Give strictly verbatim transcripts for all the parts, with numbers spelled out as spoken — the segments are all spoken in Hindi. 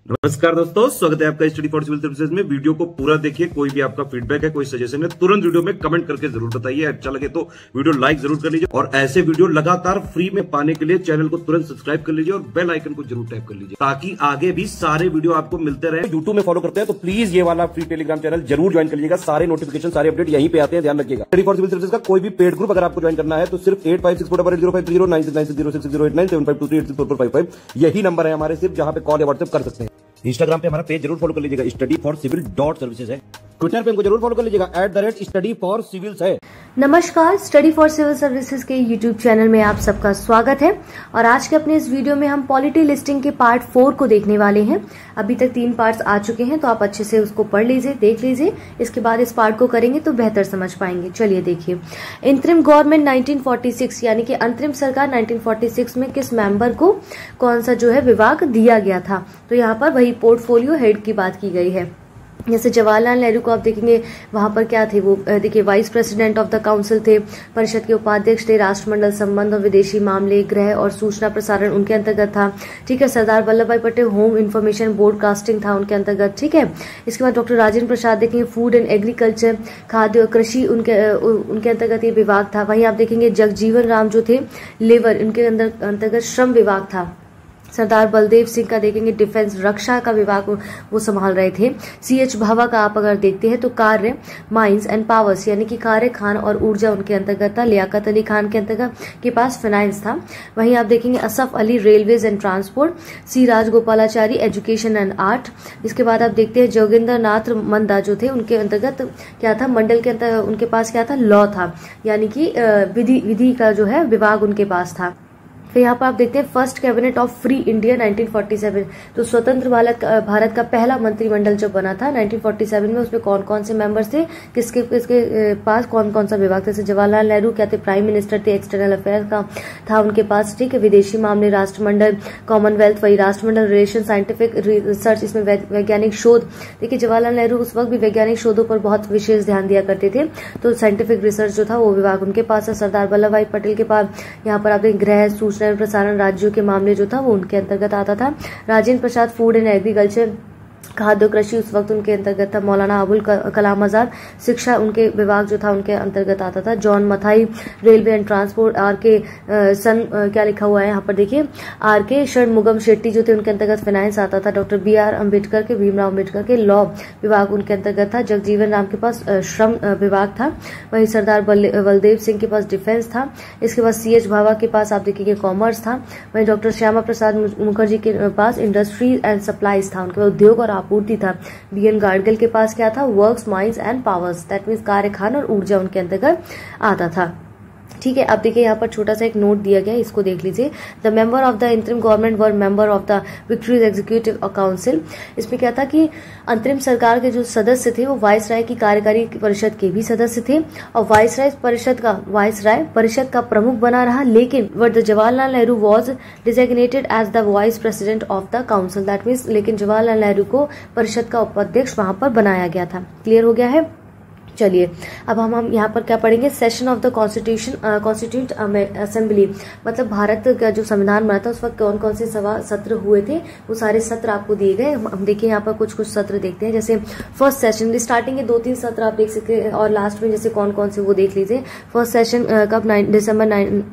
नमस्कार दोस्तों, स्वागत है आपका स्टडी फॉर सिविल सर्विसेज में। वीडियो को पूरा देखिए। कोई भी आपका फीडबैक है, कोई सजेशन है, तुरंत वीडियो में कमेंट करके जरूर बताइए। अच्छा लगे तो वीडियो लाइक जरूर कर लीजिए और ऐसे वीडियो लगातार फ्री में पाने के लिए चैनल को तुरंत सब्सक्राइब कर लीजिए और बेल आइकन को जरूर टैप कर लीजिए ताकि आगे भी सारे वीडियो आपको मिलते रहे। यूट्यूब में फॉलो करते हैं तो प्लीज ये वाला फ्री टेलीग्राम चैनल जरूर ज्वाइन कर लीजिएगा। सारे नोटिफिकेशन, सारे अपडेट यहीं पे आते हैं, ध्यान रखिएगा। स्टडी फॉर सिविल सर्विसेज का कोई भी पेड ग्रुप अगर आपको ज्वाइन करना है तो सिर्फ eight five six four double zero five zero nine six nine six zero six zero eight nine seven five two three eight six four four five five यही नंबर है हमारे, सिर्फ जहां पे कॉल या व्हाट्सएप कर सकते हैं। इंस्टाग्राम पे हमारा पेज जरूर फॉलो कर लीजिएगा, study for civil dot services है। ट्विटर पे हमको जरूर फॉलो कर लीजिएगा, at the rate study for civils है। नमस्कार, स्टडी फॉर सिविल सर्विसेज के यूट्यूब चैनल में आप सबका स्वागत है। और आज के अपने इस वीडियो में हम पॉलिटी लिस्टिंग के पार्ट फोर को देखने वाले हैं। अभी तक तीन पार्ट्स आ चुके हैं, तो आप अच्छे से उसको पढ़ लीजिए, देख लीजिए। इसके बाद इस पार्ट को करेंगे तो बेहतर समझ पाएंगे। चलिए देखिए, interim government nineteen forty six यानी कि अंतरिम सरकार नाइनटीन फोर्टी सिक्स में किस मेंबर को कौन सा जो है विभाग दिया गया था। तो यहाँ पर वही पोर्टफोलियो हेड की बात की गई है। जैसे जवाहरलाल नेहरू को आप देखेंगे, वहां पर क्या थे वो, देखिए vice president of the council थे, परिषद के उपाध्यक्ष थे, राष्ट्रमंडल संबंध और विदेशी मामले, गृह और सूचना प्रसारण उनके अंतर्गत था। ठीक है, सरदार वल्लभ भाई पटेल होम इंफॉर्मेशन ब्रॉडकास्टिंग था उनके अंतर्गत। ठीक है, इसके बाद डॉक्टर राजेंद्र प्रसाद देखेंगे फूड एंड एग्रीकल्चर, खाद्य और कृषि उनके उनके अंतर्गत ये विभाग था। वहीं आप देखेंगे जगजीवन राम जो थे लेबर, उनके अंदर अंतर्गत श्रम विभाग था। सरदार बलदेव सिंह का देखेंगे डिफेंस रक्षा का विभाग वो संभाल रहे थे। सी एच भाभा का आप अगर देखते हैं तो कार्य, माइंस एंड पावर्स यानी कि कार्य, खान और ऊर्जा उनके अंतर्गत था। लियाकत अली खान के अंतर्गत के पास फाइनेंस था। वहीं आप देखेंगे Asaf Ali railways and transport, C Rajagopalachari education and art. इसके बाद आप देखते हैं जोगिंदर नाथ मंदा जो थे उनके अंतर्गत क्या था, मंडल के अंतर्गत उनके पास क्या था, लॉ था, यानी कि विधि विधि का जो है विभाग उनके पास था। फिर यहाँ पर आप देखते हैं first cabinet of free India nineteen forty seven, तो स्वतंत्र भारत का पहला मंत्रिमंडल जब बना था नाइनटीन फोर्टी सेवन में, उसमें कौन कौन से मेंबर्स थे, किसके किसके पास कौन कौन सा विभाग थे। जैसे जवाहरलाल नेहरू क्या थे, प्राइम मिनिस्टर थे, एक्सटर्नल अफेयर्स का था उनके पास। ठीक है, विदेशी मामले, राष्ट्रमंडल, कॉमनवेल्थ, वही राष्ट्रमंडल, रिलेशन, साइंटिफिक रिसर्च, इसमें वैज्ञानिक शोध। देखिए जवाहरलाल नेहरू उस वक्त भी वैज्ञानिक शोधों पर बहुत विशेष ध्यान दिया करते थे, तो साइंटिफिक रिसर्च जो था वो विभाग उनके पास है। सरदार वल्लभ भाई पटेल के पास यहाँ पर आप गृह, सूचना प्रसारण, राज्यों के मामले जो था वो उनके अंतर्गत आता था। Rajendra Prasad food and agriculture, खाद्य कृषि उस वक्त उनके अंतर्गत था। मौलाना अबुल कलाम आजाद शिक्षा उनके विभाग जो था उनके अंतर्गत आता था। John Mathai railway and transport. R के सन क्या लिखा हुआ है यहाँ पर देखिए, आर के षणमुगम शेट्टी जो थे उनके अंतर्गत फाइनेंस आता था। डॉक्टर बी आर अम्बेडकर के भीमराव अम्बेडकर के लॉ विभाग उनके अंतर्गत था। जगजीवन राम के पास श्रम विभाग था। वहीं सरदार बलदेव सिंह के पास डिफेंस था। इसके बाद सी एच भाभा के पास आप देखिए कॉमर्स था। वहीं डॉक्टर श्यामा प्रसाद मुखर्जी के पास इंडस्ट्री एंड सप्लाईज था, उनके पास उद्योग और आपूर्ति था। बी एन गाडगिल के पास क्या था, works, mines and powers, that means कार्य, खान और ऊर्जा उनके अंतर्गत आता था। ठीक है, अब देखिए यहाँ पर छोटा सा एक नोट दिया गया है, इसको देख लीजिए। The member of the interim government were member of the viceroy's executive council. इसमें क्या था कि अंतरिम सरकार के जो सदस्य थे वो वाइस राय की कार्यकारी परिषद के भी सदस्य थे, और वाइस राय परिषद का वाइस राय परिषद का प्रमुख बना रहा। लेकिन the Jawaharlal Nehru was designated as the vice president of the council, that means लेकिन जवाहरलाल नेहरू को परिषद का उपाध्यक्ष वहां पर बनाया गया था। क्लियर हो गया है। चलिए अब हम हम यहाँ पर क्या पढ़ेंगे, session of the constitution constitute assembly, मतलब भारत का जो संविधान बना था उस वक्त कौन कौन से सभा सत्र हुए थे, वो सारे सत्र आपको दिए गए। हम देखिए यहाँ पर कुछ कुछ सत्र देखते हैं। जैसे फर्स्ट सेशन, स्टार्टिंग के दो तीन सत्र आप देख सकते हैं और लास्ट में जैसे कौन कौन से वो देख लीजिए। फर्स्ट सेशन कब, दिसंबर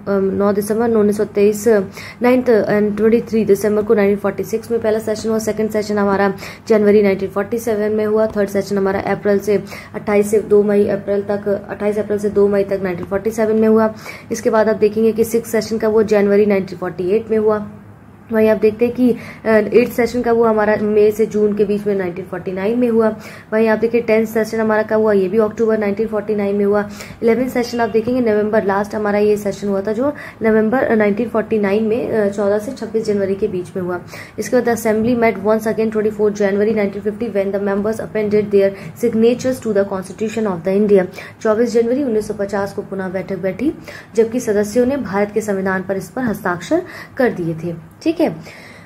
नौ दिसंबर उन्नीस सौ तेईस, नाइन्थ एंड ट्वेंटी थ्री दिसंबर को नाइनटीन फोर्टी सिक्स में पहला सेशन हुआ। सेकंड सेशन हमारा जनवरी नाइनटीन फोर्टी सेवन में हुआ। थर्ड सेशन हमारा अप्रैल से अट्ठाईस से दो मई अप्रैल तक अट्ठाईस अप्रैल से दो मई तक नाइनटीन फोर्टी सेवन में हुआ। इसके बाद आप देखेंगे कि सिक्स सेशन का वो जनवरी नाइनटीन फोर्टी एट में हुआ। वहीं आप देखते हैं कि एट्थ सेशन का वो हमारा मई से जून के बीच में नाइनटीन फोर्टी नाइन में हुआ। वहीं आप देखिए टेंथ सेशन हमारा कब हुआ, ये भी अक्टूबर नाइनटीन फोर्टी नाइन में हुआ। इलेवेंथ सेशन आप देखेंगे नवंबर, लास्ट हमारा ये सेशन हुआ था जो नवंबर नाइनटीन फोर्टी नाइन में चौदह से छब्बीस जनवरी के बीच में हुआ। इसके बाद assembly met once again twenty four January nineteen fifty when the members appended their signatures to the constitution of the India. चौबीस जनवरी उन्नीस सौ पचास को पुनः बैठक बैठी, जबकि सदस्यों ने भारत के संविधान पर इस पर हस्ताक्षर कर दिए थे। ठीक है,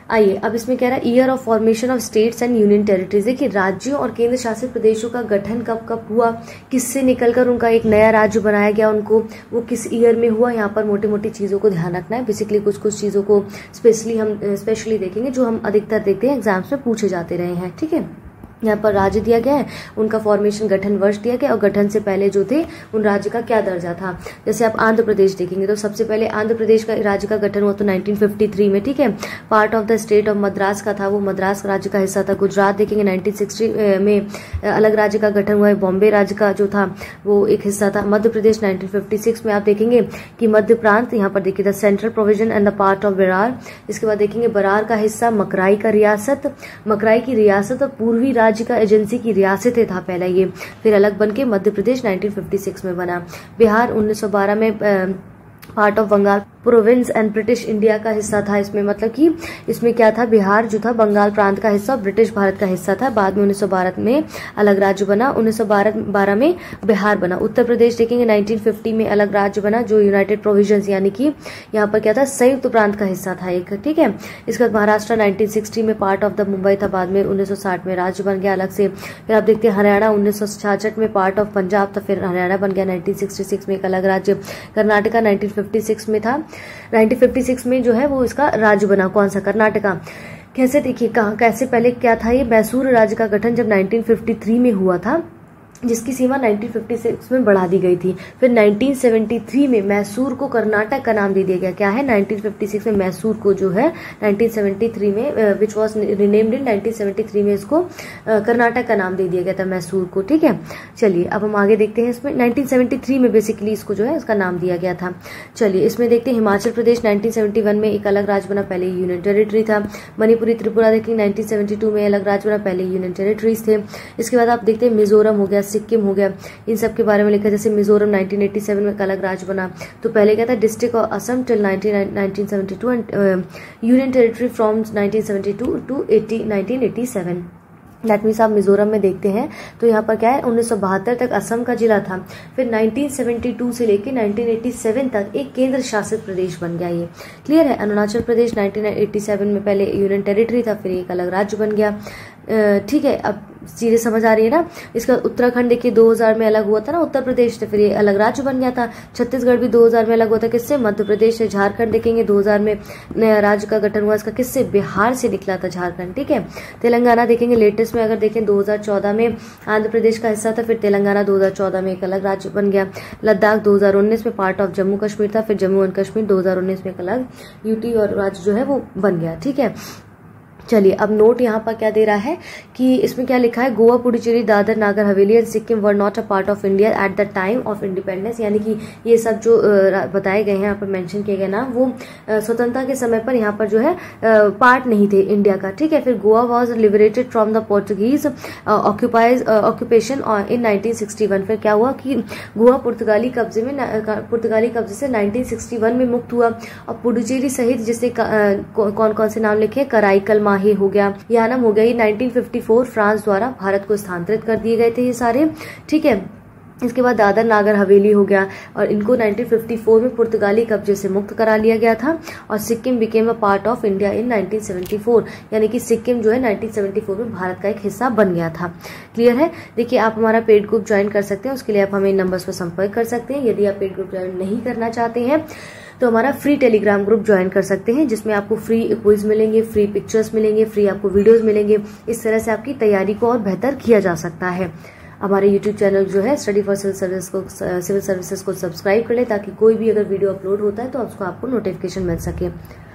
आइए अब इसमें कह रहा है year of formation of states and union territories. देखिए राज्यों और केंद्र शासित प्रदेशों का गठन कब कब हुआ, किससे निकलकर उनका एक नया राज्य बनाया गया, उनको वो किस ईयर में हुआ। यहाँ पर मोटी मोटी चीजों को ध्यान रखना है। बेसिकली कुछ कुछ चीजों को स्पेशली हम स्पेशली देखेंगे जो हम अधिकतर देखते हैं एग्जाम्स में पूछे जाते रहे हैं। ठीक है, यहाँ पर राज्य दिया गया है, उनका फॉर्मेशन गठन वर्ष दिया गया और गठन से पहले जो थे उन राज्य का क्या दर्जा था। जैसे आप आंध्र प्रदेश देखेंगे तो सबसे पहले आंध्र प्रदेश का राज्य का गठन हुआ तो नाइनटीन फिफ्टी थ्री में। ठीक है, part of the state of Madras का था, वो मद्रास राज्य का हिस्सा था। गुजरात देखेंगे नाइनटीन सिक्सटी में अलग राज्य का गठन हुआ है, बॉम्बे राज्य का जो था वो एक हिस्सा था। Madhya Pradesh nineteen fifty six में आप देखेंगे कि मध्य प्रांत, यहाँ पर देखिए the central provision and the part of Berar. इसके बाद देखेंगे बरार का हिस्सा, मकराई का रियासत, मकराई की रियासत और पूर्वी राज्य का एजेंसी की रियासतें था पहला ये, फिर अलग बनके Madhya Pradesh nineteen fifty six में बना। बिहार उन्नीस सौ बारह में part of Bengal province and British India का हिस्सा था। इसमें मतलब कि इसमें क्या था, बिहार जो था बंगाल प्रांत का हिस्सा, ब्रिटिश भारत का हिस्सा था। बाद में उन्नीस सौ बारह में अलग राज्य बना, उन्नीस सौ बारह में बिहार बना। उत्तर प्रदेश देखेंगे नाइनटीन फिफ्टी में अलग राज्य बना जो यूनाइटेड प्रोविजंस यानी कि यहाँ पर क्या था, संयुक्त प्रांत का हिस्सा था एक। ठीक है, इसके बाद महाराष्ट्र नाइनटीन सिक्सटी में पार्ट ऑफ द मुंबई था, बाद में उन्नीस सौ साठ में राज्य बन गया अलग से। फिर आप देखते हैं हरियाणा उन्नीस सौ छियासठ में पार्ट ऑफ पंजाब था, फिर हरियाणा बन गया नाइनटीन सिक्सटी सिक्स में एक अलग राज्य। कर्नाटका नाइनटीन फिफ्टी सिक्स में था, नाइनटीन फिफ्टी सिक्स में जो है वो इसका राज्य बना। कौन सा, कर्नाटका। कैसे, देखिए कहाँ कैसे, पहले क्या था, ये मैसूर राज्य का गठन जब नाइनटीन फिफ्टी थ्री में हुआ था, जिसकी सीमा नाइनटीन फिफ्टी सिक्स में बढ़ा दी गई थी। फिर नाइनटीन सेवेंटी थ्री में मैसूर को कर्नाटक का नाम दे दिया गया। क्या है, नाइनटीन फिफ्टी सिक्स में मैसूर को जो है नाइनटीन सेवेंटी थ्री में which was renamed in nineteen seventy three में इसको कर्नाटक का नाम दे दिया गया था मैसूर को। ठीक है, चलिए अब हम आगे देखते हैं। इसमें नाइनटीन सेवेंटी थ्री में बेसिकली इसको जो है इसका नाम दिया गया था। चलिए इसमें देखते हैं Himachal Pradesh nineteen seventy one में एक अलग राज्य बना, पहले यूनियन टेरिटरी था। मणिपुरी त्रिपुरा देखेंगे नाइनटीन सेवेंटी टू में अलग राज्य बना, पहले यूनियन टेरिटरीज थे। इसके बाद आप देखते हैं मिजोरम हो गया, सिक्किम हो गया, इन सब के बारे में लिखा। जैसे मिजोरम नाइनटीन एटी सेवन में एक अलग राज्य बना, तो पहले क्या था, district of Assam till nineteen seventy two and union territory from nineteen seventy two to nineteen eighty seven. That means आप मिजोरम में देखते हैं तो यहाँ पर क्या है, उन्नीस सौ बहत्तर तक असम का जिला था, फिर नाइनटीन सेवेंटी टू से लेकर नाइनटीन एटी सेवन तक एक केंद्र शासित प्रदेश बन गया। ये क्लियर है। Arunachal Pradesh nineteen eighty seven में पहले यूनियन टेरिटरी था, फिर एक अलग राज्य बन गया। ठीक है, अब चीजें समझ आ रही है ना। इसका उत्तराखंड देखिए दो हज़ार में अलग हुआ था ना उत्तर प्रदेश से, फिर ये अलग राज्य बन गया था। छत्तीसगढ़ भी दो हज़ार में अलग हुआ था, किससे, मध्य प्रदेश से। झारखंड देखेंगे दो हज़ार में नया राज्य का गठन हुआ, इसका किससे, बिहार से निकला था झारखंड। ठीक है, तेलंगाना देखेंगे लेटेस्ट में अगर देखें दो हज़ार चौदह में आंध्र प्रदेश का हिस्सा था, फिर तेलंगाना दो हज़ार चौदह में एक अलग राज्य बन गया। लद्दाख दो हज़ार उन्नीस में पार्ट ऑफ जम्मू कश्मीर था, फिर जम्मू एंड कश्मीर दो हज़ार उन्नीस में एक अलग यूटी और राज्य जो है वो बन गया। ठीक है, चलिए अब नोट यहाँ पर क्या दे रहा है कि इसमें क्या लिखा है, Goa, Puducherry, Dadar, Nagar Haveli and Sikkim were not a part of India at the time of independence. यानी कि ये सब जो बताए गए हैं यहाँ पर मेंशन किए गए ना, वो स्वतंत्रता के समय पर यहाँ पर जो है पार्ट नहीं थे इंडिया का। ठीक है, फिर Goa was liberated from the Portuguese occupies occupation in nineteen sixty one. फिर क्या हुआ कि गोवा पुर्तगाली कब्जे में पुर्तगाली कब्जे से नाइनटीन सिक्सटी वन में मुक्त हुआ, और पुडुचेरी सहित जिससे कौन कौन से नाम लिखे, कराईकल माही हो गया, यानम हो गया, ये नाइनटीन फिफ्टी फोर फ्रांस द्वारा भारत को स्थानांतरित कर दिए गए थे ये सारे। ठीक है, इसके बाद दादर नागर हवेली हो गया और इनको नाइनटीन फिफ्टी फोर में पुर्तगाली कब्जे से मुक्त करा लिया गया था, और Sikkim became a part of India in nineteen seventy four. यानी कि सिक्किम जो है नाइनटीन सेवेंटी फोर में भारत का एक हिस्सा बन गया था। क्लियर है। देखिए आप हमारा पेड ग्रुप ज्वाइन कर सकते हैं, उसके लिए आप हमें इन नंबर्स पर संपर्क कर सकते हैं। यदि आप पेड ग्रुप ज्वाइन नहीं करना चाहते हैं तो हमारा फ्री टेलीग्राम ग्रुप ज्वाइन कर सकते हैं, जिसमें आपको फ्री क्विज मिलेंगे, फ्री पिक्चर्स मिलेंगे, फ्री आपको वीडियोस मिलेंगे। इस तरह से आपकी तैयारी को और बेहतर किया जा सकता है। हमारे यूट्यूब चैनल जो है स्टडी फॉर सिविल सर्विस को सिविल सर्विसेज को सब्सक्राइब कर ले, ताकि कोई भी अगर वीडियो अपलोड होता है तो उसको आपको नोटिफिकेशन मिल सके।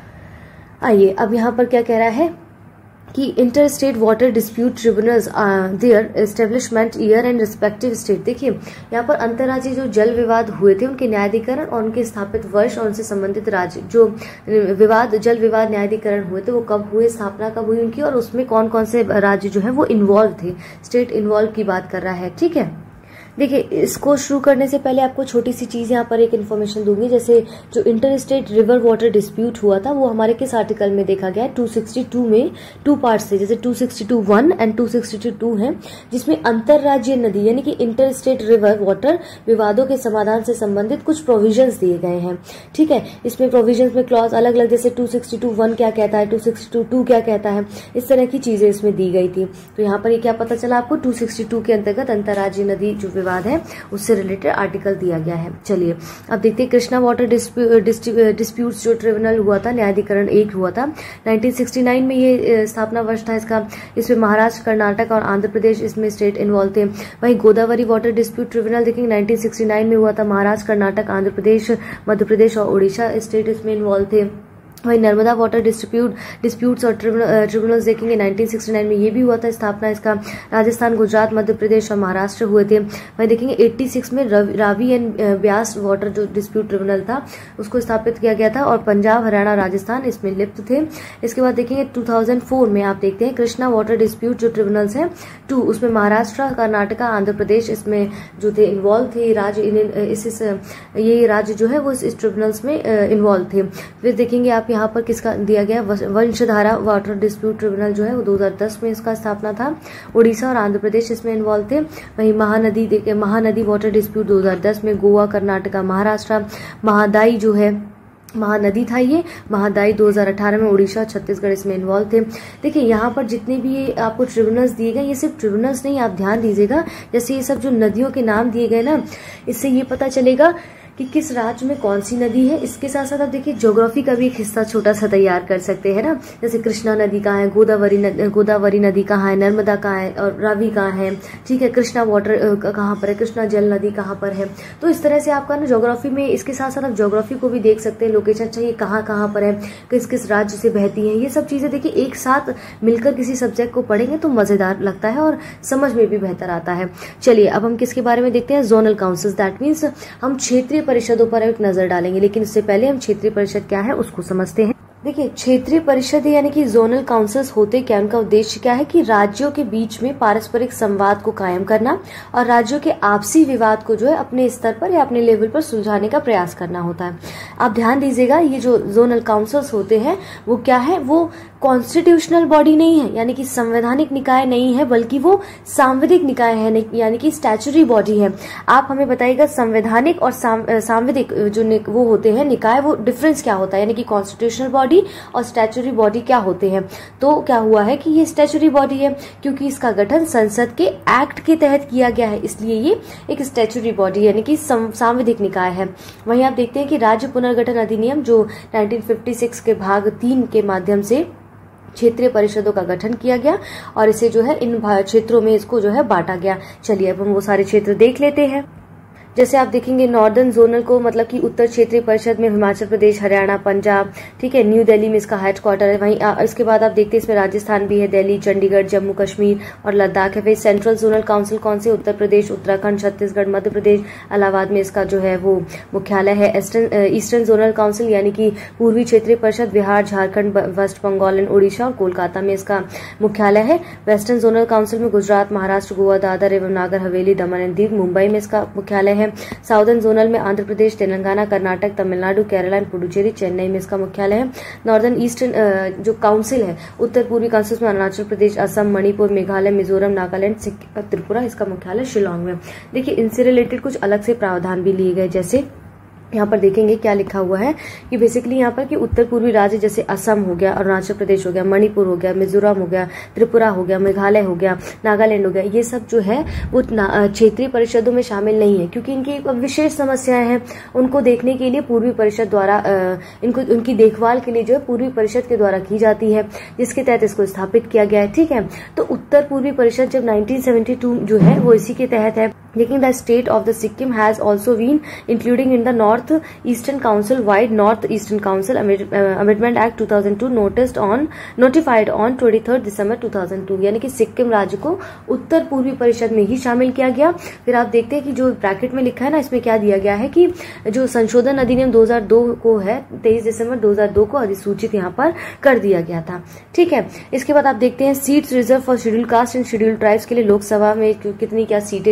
आइए अब यहाँ पर क्या कह रहा है कि inter state water dispute tribunals their establishment year and respective state. देखिए यहाँ पर अंतर्राज्यीय जो जल विवाद हुए थे उनके न्यायाधिकरण और उनके स्थापित वर्ष और उनसे संबंधित राज्य जो विवाद जल विवाद न्यायाधिकरण हुए थे वो कब हुए, स्थापना कब हुई उनकी, और उसमें कौन कौन से राज्य जो है वो इन्वॉल्व थे, स्टेट इन्वॉल्व की बात कर रहा है। ठीक है, देखिए, इसको शुरू करने से पहले आपको छोटी सी चीज यहाँ पर एक इन्फॉर्मेशन दूंगी। जैसे जो inter state river water dispute हुआ था वो हमारे किस आर्टिकल में देखा गया है, टू सिक्सटी टू में टू पार्ट से, जैसे two sixty two one and two sixty two है, जिसमें अंतरराज्यीय नदी यानी कि इंटर स्टेट रिवर वाटर विवादों के समाधान से संबंधित कुछ प्रोविजंस दिए गए हैं। ठीक है, इसमें प्रोविजंस में क्लॉज अलग अलग, जैसे टू सिक्सटी टू वन क्या कहता है, टू सिक्सटी टू टू क्या कहता है, इस तरह की चीजें इसमें दी गई थी। तो यहाँ पर ये क्या पता चला आपको, टू सिक्सटी टू के अंतर्गत अंतरराज्यीय नदी जो विवाद है उससे रिलेटेड आर्टिकल दिया गया है। चलिए अब देखते हैं कृष्णा वाटर डिस्प्यूट्स जो ट्रिब्यूनल हुआ था, न्यायाधिकरण एक हुआ था, नाइनटीन सिक्सटी नाइन में ये स्थापना वर्ष था इसका। इसमें महाराष्ट्र, कर्नाटक और आंध्र प्रदेश इसमें स्टेट इन्वॉल्व थे। वहीं गोदावरी वाटर डिस्प्यूट ट्रिब्यूनल देखेंगे नाइनटीन सिक्सटी नाइन में हुआ था, महाराष्ट्र, कर्नाटक, आंध्र प्रदेश, मध्य प्रदेश और उड़ीसा स्टेट इसमें इन्वॉल्व थे। वही नर्मदा वाटर डिस्प्यूट डिस्प्यूट्स और ट्रिब्यूनल्स देखेंगे नाइनटीन सिक्सटी नाइन में ये भी हुआ था स्थापना इसका, राजस्थान, गुजरात, मध्य प्रदेश और महाराष्ट्र हुए थे। वही देखेंगे छियासी में रावी एंड ब्यास वाटर जो डिस्प्यूट ट्रिब्यूनल था उसको स्थापित किया गया था और पंजाब, हरियाणा, राजस्थान इसमें लिप्त थे। इसके बाद देखेंगे टू थाउजेंड फोर में आप देखते हैं कृष्णा वाटर डिस्प्यूट जो ट्रिब्यूनल्स है टू, उसमें महाराष्ट्र, कर्नाटका, आंध्र प्रदेश इसमें जो थे इन्वॉल्व थे, राज्य इस, इस ये राज्य जो है वो इस ट्रिब्यूनल्स में इन्वॉल्व थे। फिर देखेंगे आप यहाँ पर किसका दिया गया, वंशधारा वाटर डिस्प्यूट ट्रिब्यूनल जो है वो दो हज़ार दस में इसका स्थापना था, उड़ीसा और आंध्र प्रदेश इसमें इन्वॉल्व थे। वहीं महानदी महानदी वाटर डिस्प्यूट दो हज़ार दस में गोवा, कर्नाटका, महाराष्ट्र, महादाई जो है महानदी था ये, महादाई दो हज़ार अठारह में उड़ीसा, छत्तीसगढ़ इसमें इन्वॉल्व थे। देखिए यहाँ पर जितने भी ये आपको ट्रिब्यूनल्स दिए गए, ये सिर्फ ट्रिब्यूनल्स नहीं, आप ध्यान दीजिएगा, जैसे ये सब जो नदियों के नाम दिए गए ना, इससे ये पता चलेगा कि किस राज्य में कौन सी नदी है। इसके साथ साथ आप देखिए ज्योग्राफी का भी एक हिस्सा छोटा सा तैयार कर सकते हैं ना, जैसे कृष्णा नदी कहाँ है, गोदावरी नदी गोदावरी नदी कहाँ है, नर्मदा कहाँ है और रावी कहाँ है। ठीक है, कृष्णा वाटर कहाँ पर है, कृष्णा जल नदी कहाँ पर है। तो इस तरह से आपका ना ज्योग्राफी में, इसके साथ साथ आप ज्योग्राफी को भी देख सकते हैं, लोकेशन चाहिए कहाँ कहाँ पर है, किस किस राज्य से बहती है। ये सब चीजें देखिए एक साथ मिलकर किसी सब्जेक्ट को पढ़ेंगे तो मजेदार लगता है और समझ में भी बेहतर आता है। चलिए अब हम किसके बारे में देखते हैं, जोनल काउंसिल्स, दैट मीन्स हम क्षेत्रीय परिषदों पर एक नजर डालेंगे, लेकिन इससे पहले हम क्षेत्रीय परिषद क्या है उसको समझते हैं। देखिए क्षेत्रीय परिषद यानी कि जोनल काउंसिल्स होते क्या, उनका उद्देश्य क्या है कि राज्यों के बीच में पारस्परिक संवाद को कायम करना और राज्यों के आपसी विवाद को जो है अपने स्तर पर या अपने लेवल पर सुलझाने का प्रयास करना होता है। आप ध्यान दीजिएगा, ये जो जोनल काउंसिल्स होते हैं वो क्या है, वो कॉन्स्टिट्यूशनल बॉडी नहीं है, यानी कि संवैधानिक निकाय नहीं है, बल्कि वो सांविधिक निकाय है, यानी कि स्टैचुटरी बॉडी है। आप हमें बताइएगा संवैधानिक और सांविधिक जो वो होते हैं निकाय, वो डिफरेंस क्या होता है, यानी कि कॉन्स्टिट्यूशनल बॉडी और स्टैचुटरी बॉडी क्या होते हैं। तो क्या हुआ है कि ये स्टैचुटरी बॉडी है क्योंकि इसका गठन संसद के एक्ट के तहत किया गया है, इसलिए ये एक स्टैचुटरी बॉडी यानी कि सांविधिक निकाय है। वहीं आप देखते हैं कि राज्य पुनर्गठन अधिनियम जो नाइनटीन फिफ्टी सिक्स के भाग तीन के माध्यम से क्षेत्रीय परिषदों का गठन किया गया और इसे जो है इन क्षेत्रों में इसको जो है बांटा गया। चलिए अब हम वो सारे क्षेत्र देख लेते हैं। जैसे आप देखेंगे नॉर्दर्न जोनल को मतलब कि उत्तर क्षेत्रीय परिषद में हिमाचल प्रदेश, हरियाणा, पंजाब, ठीक है, न्यू दिल्ली में इसका हेडक्वार्टर है। वहीं इसके बाद आप देखते हैं इसमें राजस्थान भी है, दिल्ली, चंडीगढ़, जम्मू कश्मीर और लद्दाख है। फिर सेंट्रल जोनल काउंसिल कौन से, उत्तर प्रदेश, उत्तराखंड, छत्तीसगढ़, मध्य प्रदेश, इलाहाबाद में इसका जो है वो मुख्यालय है। ईस्टर्न ईस्टर्न जोनल काउंसिल यानी कि पूर्वी क्षेत्रीय परिषद बिहार, झारखंड, वेस्ट बंगाल एंड उड़ीसा और कोलकाता में इसका मुख्यालय है। वेस्टर्न जोनल काउंसिल में गुजरात, महाराष्ट्र, गोवा, दादर एवं नागर हवेली, दमन एंड दीव, मुंबई में इसका मुख्यालय है। साउदर्न जोनल में आंध्र प्रदेश, तेलंगाना, कर्नाटक, तमिलनाडु, केरला एंड पुडुचेरी, चेन्नई में इसका मुख्यालय है। नॉर्दर्न ईस्टर्न जो काउंसिल है, उत्तर पूर्वी काउंसिल में अरुणाचल प्रदेश, असम, मणिपुर, मेघालय, मिजोरम, नागालैंड, त्रिपुरा, इसका मुख्यालय शिलोंग में। देखिए इनसे रिलेटेड कुछ अलग से प्रावधान भी लिए गए, जैसे यहाँ पर देखेंगे क्या लिखा हुआ है कि बेसिकली यहाँ पर कि उत्तर पूर्वी राज्य जैसे असम हो गया, अरुणाचल प्रदेश हो गया, मणिपुर हो गया, मिजोरम हो गया, त्रिपुरा हो गया, मेघालय हो गया, नागालैंड हो गया, ये सब जो है वो क्षेत्रीय परिषदों में शामिल नहीं है क्योंकि इनकी विशेष समस्याएं हैं। उनको देखने के लिए पूर्वी परिषद द्वारा इनको उनकी देखभाल के लिए जो है पूर्वी परिषद के द्वारा की जाती है, जिसके तहत इसको स्थापित किया गया है। ठीक है, तो उत्तर पूर्वी परिषद जब नाइनटीन सेवेंटी टू जो है वो इसी के तहत है। लेकिन the state of the Sikkim has also been including in the north eastern council vide north eastern council amendment act two thousand two noticed on notified on twenty third December two thousand two, यानी कि सिक्किम राज्य को उत्तर पूर्वी परिषद में ही शामिल किया गया। फिर आप देखते हैं कि जो ब्रैकेट में लिखा है ना, इसमें क्या दिया गया है कि जो संशोधन अधिनियम दो हज़ार दो को है, तेईस दिसंबर दो हज़ार दो को अधिसूचित यहाँ पर कर दिया गया था। ठीक है, इसके बाद आप देखते हैं seats reserve for schedule caste and schedule tribes के लिए लोकसभा में कितनी क्या सीटें जो है रिजर्व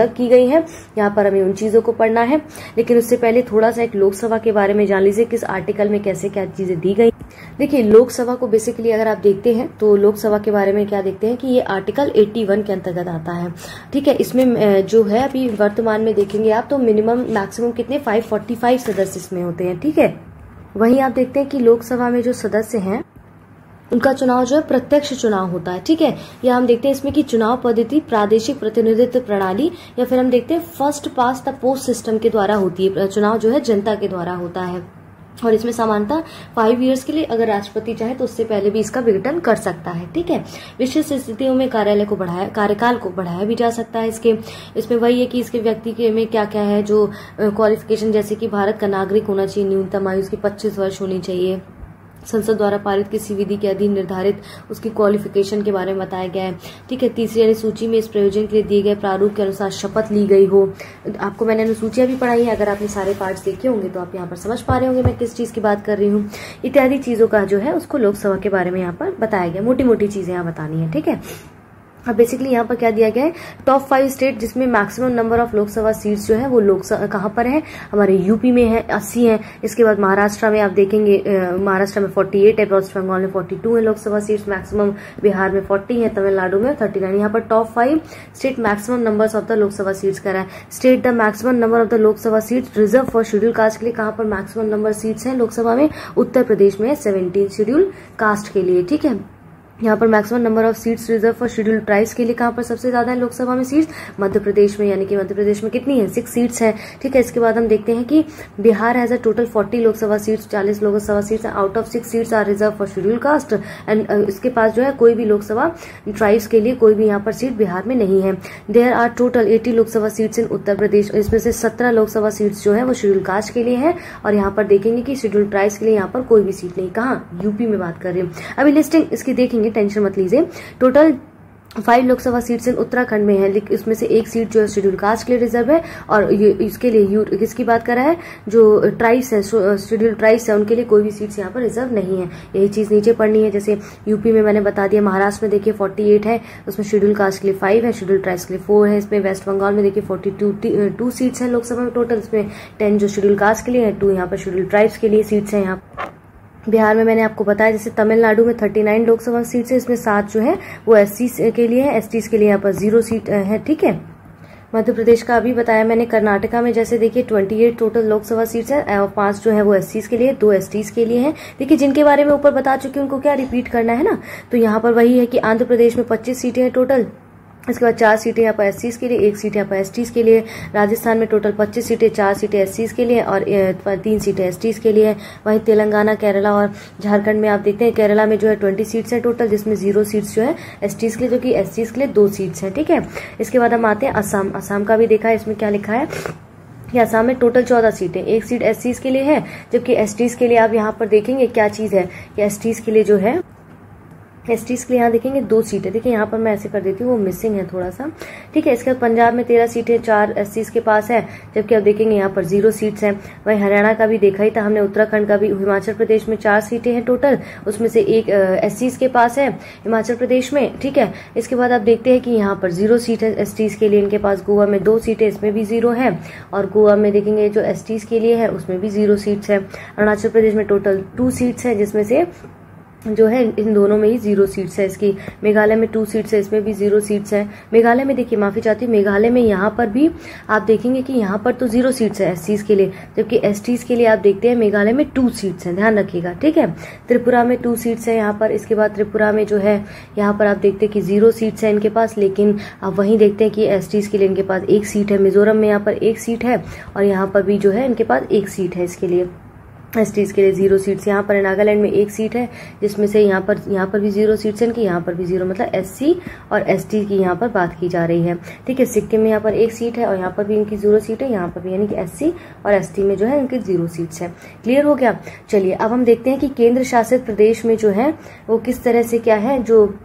रिजर्व की गई है। यहाँ पर हमें उन चीजों को पढ़ना है, लेकिन उससे पहले थोड़ा सा एक लोकसभा के बारे में जान लीजिए, किस आर्टिकल में कैसे क्या चीजें दी गई। देखिए, लोकसभा को बेसिकली अगर आप देखते हैं तो लोकसभा के बारे में क्या देखते हैं कि ये आर्टिकल इक्यासी के अंतर्गत आता है। ठीक है, इसमें जो है अभी वर्तमान में देखेंगे आप तो मिनिमम मैक्सिमम कितने पाँच सौ पैंतालीस सदस्य इसमें होते हैं। ठीक है, वहीं आप देखते हैं कि लोकसभा में जो सदस्य हैं उनका चुनाव जो है प्रत्यक्ष चुनाव होता है। ठीक है, या हम देखते हैं इसमें कि चुनाव पद्धति प्रादेशिक प्रतिनिधित्व प्रणाली, या फिर हम देखते हैं first past the post system के द्वारा होती है। चुनाव जो है जनता के द्वारा होता है, और इसमें समानता फाइव इयर्स के लिए अगर राष्ट्रपति चाहे तो उससे पहले भी इसका विघटन कर सकता है। ठीक है, विशिष्ट स्थितियों में कार्यालय को बढ़ाया कार्यकाल को बढ़ाया भी जा सकता है। इसके इसमें वही है कि इसके व्यक्ति के में क्या क्या है जो क्वालिफिकेशन, जैसे कि भारत का नागरिक होना चाहिए, न्यूनतम आयु उसकी पच्चीस वर्ष होनी चाहिए, संसद द्वारा पारित किसी विधि के अधीन निर्धारित उसकी क्वालिफिकेशन के बारे में बताया गया है। ठीक है, तीसरी अनुसूची में इस प्रयोजन के लिए दिए गए प्रारूप के अनुसार शपथ ली गई हो। आपको मैंने अनुसूचियां भी पढ़ाई है, अगर आपने सारे पार्ट्स देखे होंगे तो आप यहाँ पर समझ पा रहे होंगे मैं किस चीज की बात कर रही हूँ। इत्यादि चीजों का जो है उसको लोकसभा के बारे में यहाँ पर बताया गया, मोटी मोटी चीजें यहाँ बतानी है। ठीक है, अब बेसिकली यहाँ पर क्या दिया गया है, टॉप फाइव स्टेट जिसमें maximum number of Lok Sabha seats जो है वो लोकसभा कहाँ पर है, हमारे यूपी में है अस्सी है। इसके बाद महाराष्ट्र में आप देखेंगे, महाराष्ट्र में अड़तालीस है, वेस्ट बंगाल में बयालीस है लोकसभा सीट्स मैक्सिमम, बिहार में चालीस है, तमिलनाडु में उनतालीस। यहाँ पर top five state maximum numbers of the Lok Sabha seats करा है। State the maximum number of the Lok Sabha seats reserve for schedule caste के लिए कहाँ पर मैक्सिमम नंबर सीट्स है लोकसभा में, उत्तर प्रदेश में सत्रह शेड्यूल कास्ट के लिए। ठीक है, यहाँ पर maximum number of seats reserve for schedule tribes के लिए कहाँ पर सबसे ज्यादा है लोकसभा में सीट्स, मध्य प्रदेश में, यानी कि मध्य प्रदेश में कितनी है, सिक्स सीट्स है। ठीक है, इसके बाद हम देखते हैं कि बिहार हैज अ टोटल चालीस लोकसभा सीट्स, चालीस Lok Sabha seats, out of six seats are reserve for schedule caste and इसके पास जो है कोई भी लोकसभा ट्राइब्स के लिए कोई भी यहाँ पर सीट बिहार में नहीं है। देयर आर टोटल अस्सी लोकसभा सीट्स इन उत्तर प्रदेश, इसमें से सत्रह लोकसभा सीट्स जो है वो शेड्यूल कास्ट के लिए है, और यहाँ पर देखेंगे कि शेड्यूल ट्राइब्स के लिए यहाँ पर कोई भी सीट नहीं। कहाँ, यूपी में बात कर रही हूँ। अभी लिस्टिंग इसकी देखेंगे, टेंशन मत लीजिए। Total five Lok Sabha seats in Uttarakhand में है, लेकिन इसमें से एक सीट जो है शेड्यूल कास्ट के लिए रिजर्व है, और ये इसके लिए किसकी बात कर रहा है, जो ट्राइब्स है, शेड्यूल ट्राइब्स है, उनके लिए कोई भी सीट्स यहाँ पर रिजर्व नहीं है। यही चीज नीचे पढ़नी है। जैसे यूपी में मैंने बता दिया, महाराष्ट्र में देखिए अड़तालीस है, उसमें शेड्यूल कास्ट के लिए फाइव है, शेड्यूल ट्राइब्स के लिए फोर है। इसमें वेस्ट बंगाल में देखिए फोर्टी टू टू सीट्स है लोकसभा में टोटल, इसमें टेन जो शेड्यूल कास्ट के लिए है, टू यहाँ पर शेड्यूल ट्राइब्स के लिए सीट्स है। यहाँ बिहार में मैंने आपको बताया, जैसे तमिलनाडु में उनतालीस लोकसभा सीट्स है, इसमें सात जो है वो एससी के लिए है, एसटी के लिए यहाँ पर जीरो सीट है। ठीक है, मध्य प्रदेश का अभी बताया मैंने। कर्नाटका में जैसे देखिए अट्ठाईस टोटल लोकसभा सीट्स है, और पांच जो है वो एससी के लिए, दो एसटी के लिए है। देखिए, जिनके बारे में ऊपर बता चुके उनको क्या रिपीट करना है ना, तो यहाँ पर वही है कि आंध्र प्रदेश में पच्चीस सीटें हैं टोटल, इसके बाद चार सीटें यहाँ पर एससीज के लिए, एक सीट यहाँ पर एसटीज के लिए। राजस्थान में टोटल पच्चीस सीटें, चार सीटें एससीज के लिए और तीन सीटें एसटीज के लिए। वहीं तेलंगाना, केरला और झारखंड में आप देखते हैं, केरला में जो है ट्वेंटी सीट्स है टोटल, जिसमें जीरो सीट्स जो है एसटीज के लिए, जो कि एसटीज के लिए दो सीट्स हैं। ठीक है, इसके बाद हम आते हैं असम। असम का भी देखा है, इसमें क्या लिखा है कि असम में टोटल चौदह सीटें, एक सीट एससीज के लिए है, जबकि एसटीज के लिए आप यहाँ पर देखेंगे क्या चीज है कि एसटीज के लिए जो है एसटीज के लिए यहाँ देखेंगे दो सीटें। देखिए, यहाँ पर मैं ऐसे कर देती हूँ, वो मिसिंग है थोड़ा सा। ठीक है, इसके बाद पंजाब में तेरह सीटें, चार एससीज के पास है, जबकि आप देखेंगे यहाँ पर जीरो सीट्स हैं। वहीं हरियाणा का भी देखा ही था हमने, उत्तराखंड का भी। हिमाचल प्रदेश में चार सीटें हैं टोटल, उसमें से एक एससीज के पास है हिमाचल प्रदेश में। ठीक है, इसके बाद आप देखते हैं कि यहाँ पर जीरो सीट है एसटीज के लिए इनके पास। गोवा में दो सीटें, इसमें भी जीरो है, और गोवा में देखेंगे जो एसटीज के लिए है उसमें भी जीरो सीट्स है। अरुणाचल प्रदेश में टोटल टू सीट्स है, जिसमें से जो है इन दोनों में ही जीरो सीट्स है इसकी। मेघालय में टू सीट्स है, इसमें भी जीरो सीट्स है। मेघालय में देखिए, माफी चाहती हूँ, मेघालय में यहाँ पर भी आप देखेंगे कि यहाँ पर तो जीरो सीट्स है एससीज के लिए, जबकि एसटीज के लिए आप देखते हैं मेघालय में टू सीट्स है, ध्यान रखिएगा। ठीक है, त्रिपुरा में टू सीट्स है यहाँ पर। इसके बाद त्रिपुरा में जो है यहाँ पर आप देखते हैं कि जीरो सीट्स है इनके पास, लेकिन आप वहीं देखते हैं कि एसटीज के लिए इनके पास एक सीट है। मिजोरम में यहाँ पर एक सीट है, और यहाँ पर भी जो है इनके पास एक सीट है इसके लिए, एसटीज के लिए जीरो सीट्स। यहाँ पर नागालैंड में एक सीट है, जिसमें से यहाँ पर यहाँ पर भी जीरो सीट्स है इनकी, यहाँ पर भी जीरो, मतलब एससी और एसटी की यहाँ पर बात की जा रही है। ठीक है, सिक्किम में यहाँ पर एक सीट है, और यहाँ पर भी इनकी जीरो सीट है, यहाँ पर भी, यानी कि एससी और एसटी में जो है इनकी जीरो सीट्स है। क्लियर हो गया। चलिए, अब हम देखते हैं कि केंद्र शासित प्रदेश में जो है वो किस तरह से क्या है, जो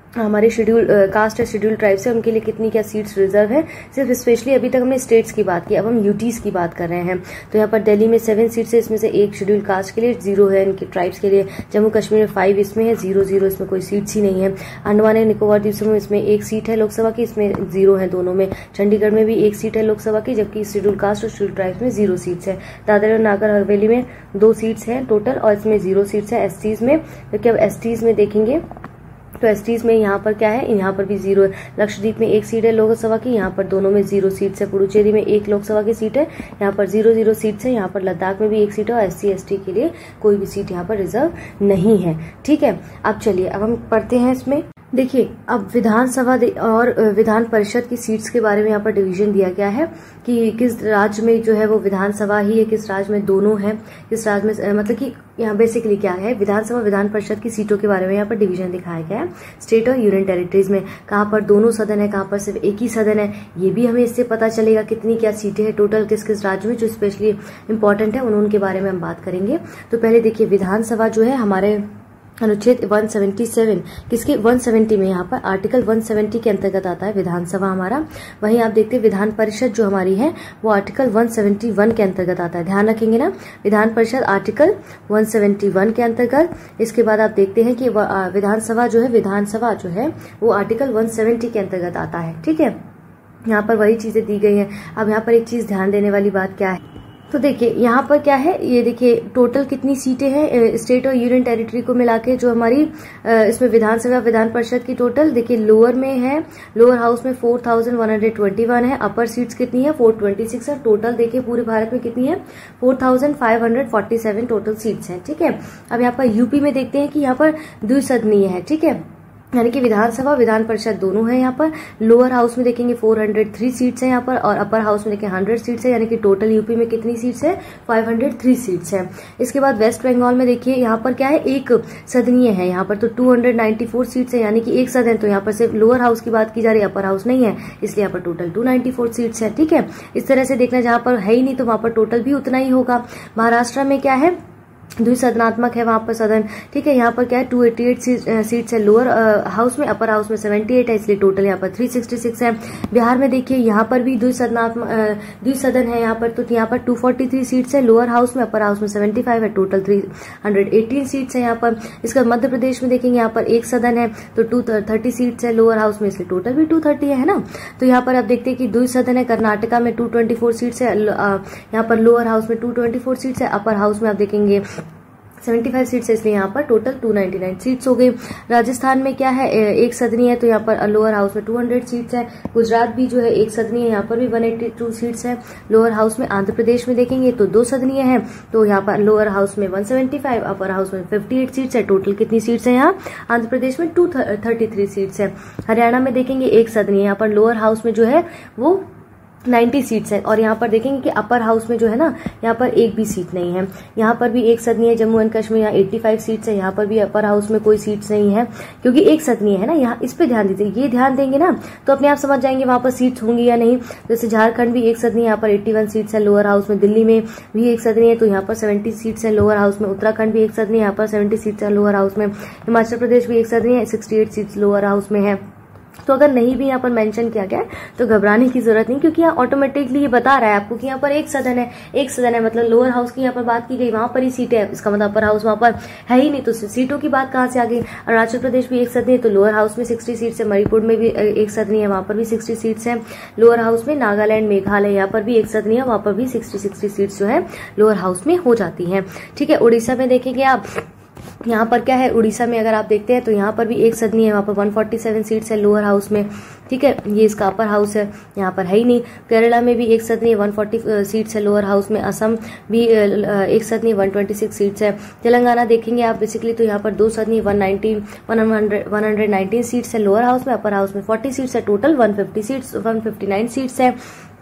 हमारे शेड्यूल कास्ट या शेड्यूल ट्राइब्स है उनके लिए कितनी क्या सीट्स रिजर्व है। सिर्फ स्पेशली अभी तक हमने स्टेट्स की बात की, अब हम यूटीज की बात कर रहे हैं। तो यहाँ पर दिल्ली में सेवन सीट्स है, इसमें से एक शेड्यूल कास्ट के लिए, जीरो है इनके ट्राइब्स के लिए। जम्मू कश्मीर में फाइव इसमें है, जीरो जीरो इसमें कोई सीट्स ही नहीं है। अंडमान एंड निकोबार द्वीप समूह इसमें एक सीट है लोकसभा की, इसमें जीरो है दोनों में। चंडीगढ़ में भी एक सीट है लोकसभा की, जबकि शेड्यूल कास्ट और शेड्यूल ट्राइब्स में जीरो सीट्स है। दादरा और नागर हवेली में दो सीट्स है टोटल और इसमें जीरो सीट्स है एसटीज में। क्योंकि अब एसटीज में देखेंगे तो एसटीज में यहाँ पर क्या है, यहाँ पर भी जीरो है। लक्षद्वीप में एक सीट है लोकसभा की, यहाँ पर दोनों में जीरो सीट्स है। पुडुचेरी में एक लोकसभा की सीट है, यहाँ पर जीरो जीरो सीट्स है। यहाँ पर लद्दाख में भी एक सीट है और एस सी एस टी के लिए कोई भी सीट यहाँ पर रिजर्व नहीं है। ठीक है, अब चलिए अब हम पढ़ते हैं इसमें। देखिए अब विधानसभा और विधान परिषद की सीट्स के बारे में यहाँ पर डिवीजन दिया गया है कि किस राज्य में जो है वो विधानसभा ही है, किस राज्य में दोनों है, किस राज्य में, मतलब कि यहाँ बेसिकली क्या है, विधानसभा विधान परिषद की सीटों के बारे में यहाँ पर डिवीजन दिखाया गया है। स्टेट और यूनियन टेरिटरीज में कहाँ पर दोनों सदन है, कहाँ पर सिर्फ एक ही सदन है, ये भी हमें इससे पता चलेगा कितनी क्या सीटें हैं टोटल किस किस राज्य में, जो स्पेशली इंपॉर्टेंट है उनके बारे में हम बात करेंगे। तो पहले देखिए विधानसभा जो है हमारे अनुच्छेद एक सौ सतहत्तर किसके एक सौ सत्तर में यहाँ पर आर्टिकल एक सौ सत्तर के अंतर्गत आता है विधानसभा हमारा। वहीं आप देखते हैं विधान परिषद जो हमारी है वो आर्टिकल एक सौ इकहत्तर के अंतर्गत आता है, ध्यान रखेंगे ना, विधान परिषद आर्टिकल एक सौ इकहत्तर के अंतर्गत। इसके बाद आप देखते हैं कि विधानसभा जो है विधानसभा जो है वो आर्टिकल एक सौ सत्तर के अंतर्गत आता है। ठीक है, यहाँ पर वही चीजें दी गई हैं। अब यहाँ पर एक चीज ध्यान देने वाली बात क्या है, तो देखिए यहाँ पर क्या है, ये देखिए टोटल कितनी सीटें हैं स्टेट और यूनियन टेरिटरी को मिला के जो हमारी इसमें विधानसभा विधान परिषद की टोटल देखिए लोअर में है, लोअर हाउस में four thousand one hundred twenty one है, अपर सीट्स कितनी है फोर ट्वेंटी सिक्स है। टोटल देखिए पूरे भारत में कितनी है four thousand five hundred forty seven total seats हैं। ठीक है, अब यहाँ पर यूपी में देखते हैं कि यहाँ पर द्विसदनीय है। ठीक है, यानी कि विधानसभा विधान परिषद दोनों है। यहाँ पर लोअर हाउस में देखेंगे फोर हंड्रेड थ्री सीट्स है यहाँ पर और अपर हाउस में देखेंगे हंड्रेड सीट्स है, यानी कि टोटल यूपी में कितनी सीट्स है फाइव हंड्रेड थ्री सीट्स है। इसके बाद वेस्ट बंगाल में देखिए यहाँ पर क्या है एक सदनीय है, यहाँ पर तो two hundred ninety four seats है, यानी कि एक सदन। तो यहाँ पर सिर्फ लोअर हाउस की बात की जा रही है, अपर हाउस नहीं है, इसलिए यहाँ पर total two ninety four seats है। ठीक है, इस तरह से देखना, जहाँ पर है ही नहीं तो वहां पर टोटल भी उतना ही होगा। महाराष्ट्र में क्या है द्विसदनात्मक है वहां पर सदन। ठीक है, यहाँ पर क्या है टू एटी एट सीट्स है लोअर हाउस में, अपर हाउस में सेवेंटी एट है, इसलिए टोटल यहाँ पर थ्री सिक्सटी सिक्स है। बिहार में देखिए यहाँ पर भी द्विसदनात्मक द्विसदन है यहाँ पर, तो यहाँ पर टू फोर्टी थ्री सीट्स है लोअर हाउस में, अपर हाउस में सेवेंटी फाइव है, total three hundred eighteen seats है यहाँ पर। इसका मध्य प्रदेश में देखेंगे यहाँ पर एक सदन है तो टू थर्टी सीट्स है लोअर हाउस में, इसलिए टोटल भी टू थर्टी है ना। तो यहाँ पर आप देखते हैं कि द्विसदन है कर्नाटका में टू ट्वेंटी फोर सीट्स है, यहाँ पर लोअर हाउस में टू ट्वेंटी फोर सीट्स है, अपर हाउस में आप देखेंगे सेवेंटी फाइव सीट्स है, इसलिए यहाँ पर total two ninety nine seats हो गई। राजस्थान में क्या है एक सदनीय है तो यहाँ पर लोअर हाउस में टू हंड्रेड सीट्स है। गुजरात भी जो है एक सदनीय है, यहाँ पर भी वन एटी टू सीट्स है लोअर हाउस में। आंध्र प्रदेश में देखेंगे तो दो सदनीय है, तो यहाँ पर लोअर हाउस में one seventy five, upper house में फिफ्टी एट सीट्स है। टोटल कितनी सीट्स है यहाँ आंध्र प्रदेश में टू थर्टी थ्री सीट्स है। हरियाणा में देखेंगे एक सदनीय, यहाँ पर लोअर हाउस में जो है वो नाइन्टी सीट्स है और यहाँ पर देखेंगे कि अपर हाउस में जो है ना यहाँ पर एक भी सीट नहीं है। यहाँ पर भी एक सदनीय है जम्मू एंड कश्मीर, यहाँ पचासी सीट्स है, यहाँ पर भी अपर हाउस में कोई सीट्स नहीं है क्योंकि एक सदनीय है ना। यहाँ इस पे ध्यान दीजिए, ये ध्यान देंगे ना तो अपने आप समझ जाएंगे वहां पर सीट्स होंगी या नहीं। जैसे झारखंड भी एक सदनीय, यहाँ पर इक्यासी सीट्स है लोअर हाउस में। दिल्ली में भी एक सदनीय है तो यहाँ पर सेवेंटी सीट्स है लोअर हाउस में। उत्तराखंड भी एक सदनीय, यहाँ पर सेवेंटी सीट्स है लोअर हाउस में। हिमाचल प्रदेश भी एक सदनीय है, sixty eight seats lower house में है। तो अगर नहीं भी यहाँ पर मेंशन किया गया है तो घबराने की जरूरत नहीं, क्योंकि यहाँ ऑटोमेटिकली ये बता रहा है आपको कि यहाँ पर एक सदन है, एक सदन है मतलब लोअर हाउस की यहाँ पर बात की गई, वहां पर ही सीट है, इसका मतलब अपर हाउस वहां पर है ही नहीं, तो सीटों की बात कहाँ से आ गई। अरुणाचल प्रदेश भी एक सदन है तो लोअर हाउस में सिक्सटी सीट्स है। मणिपुर में भी एक सदनी है, वहां पर भी सिक्सटी सीट्स है लोअर हाउस में। नागालैंड मेघालय यहाँ पर भी एक सदनी है, वहां पर भी सिक्सटी सिक्सटी सीट्स जो है लोअर हाउस में हो जाती है। ठीक है, उड़ीसा में देखेंगे आप, यहाँ पर क्या है उड़ीसा में अगर आप देखते हैं तो यहाँ पर भी एक सदनी है, वहां पर वन फोर्टी सेवन सीट्स है लोअर हाउस में। ठीक है, ये इसका अपर हाउस है, यहाँ पर है ही नहीं। केरला में भी एक सदनी है, वन फोर्टी सीट्स है लोअर हाउस में। असम भी एक सदनी वन ट्वेंटी सिक्स सीट्स है। तेलंगाना देखेंगे आप बेसिकली तो यहाँ पर दो सदनी one nineteen one hundred nineteen seats है लोअर हाउस में, अपर हाउस में फोर्टी सीट्स है, total one fifty seats one fifty nine seats है।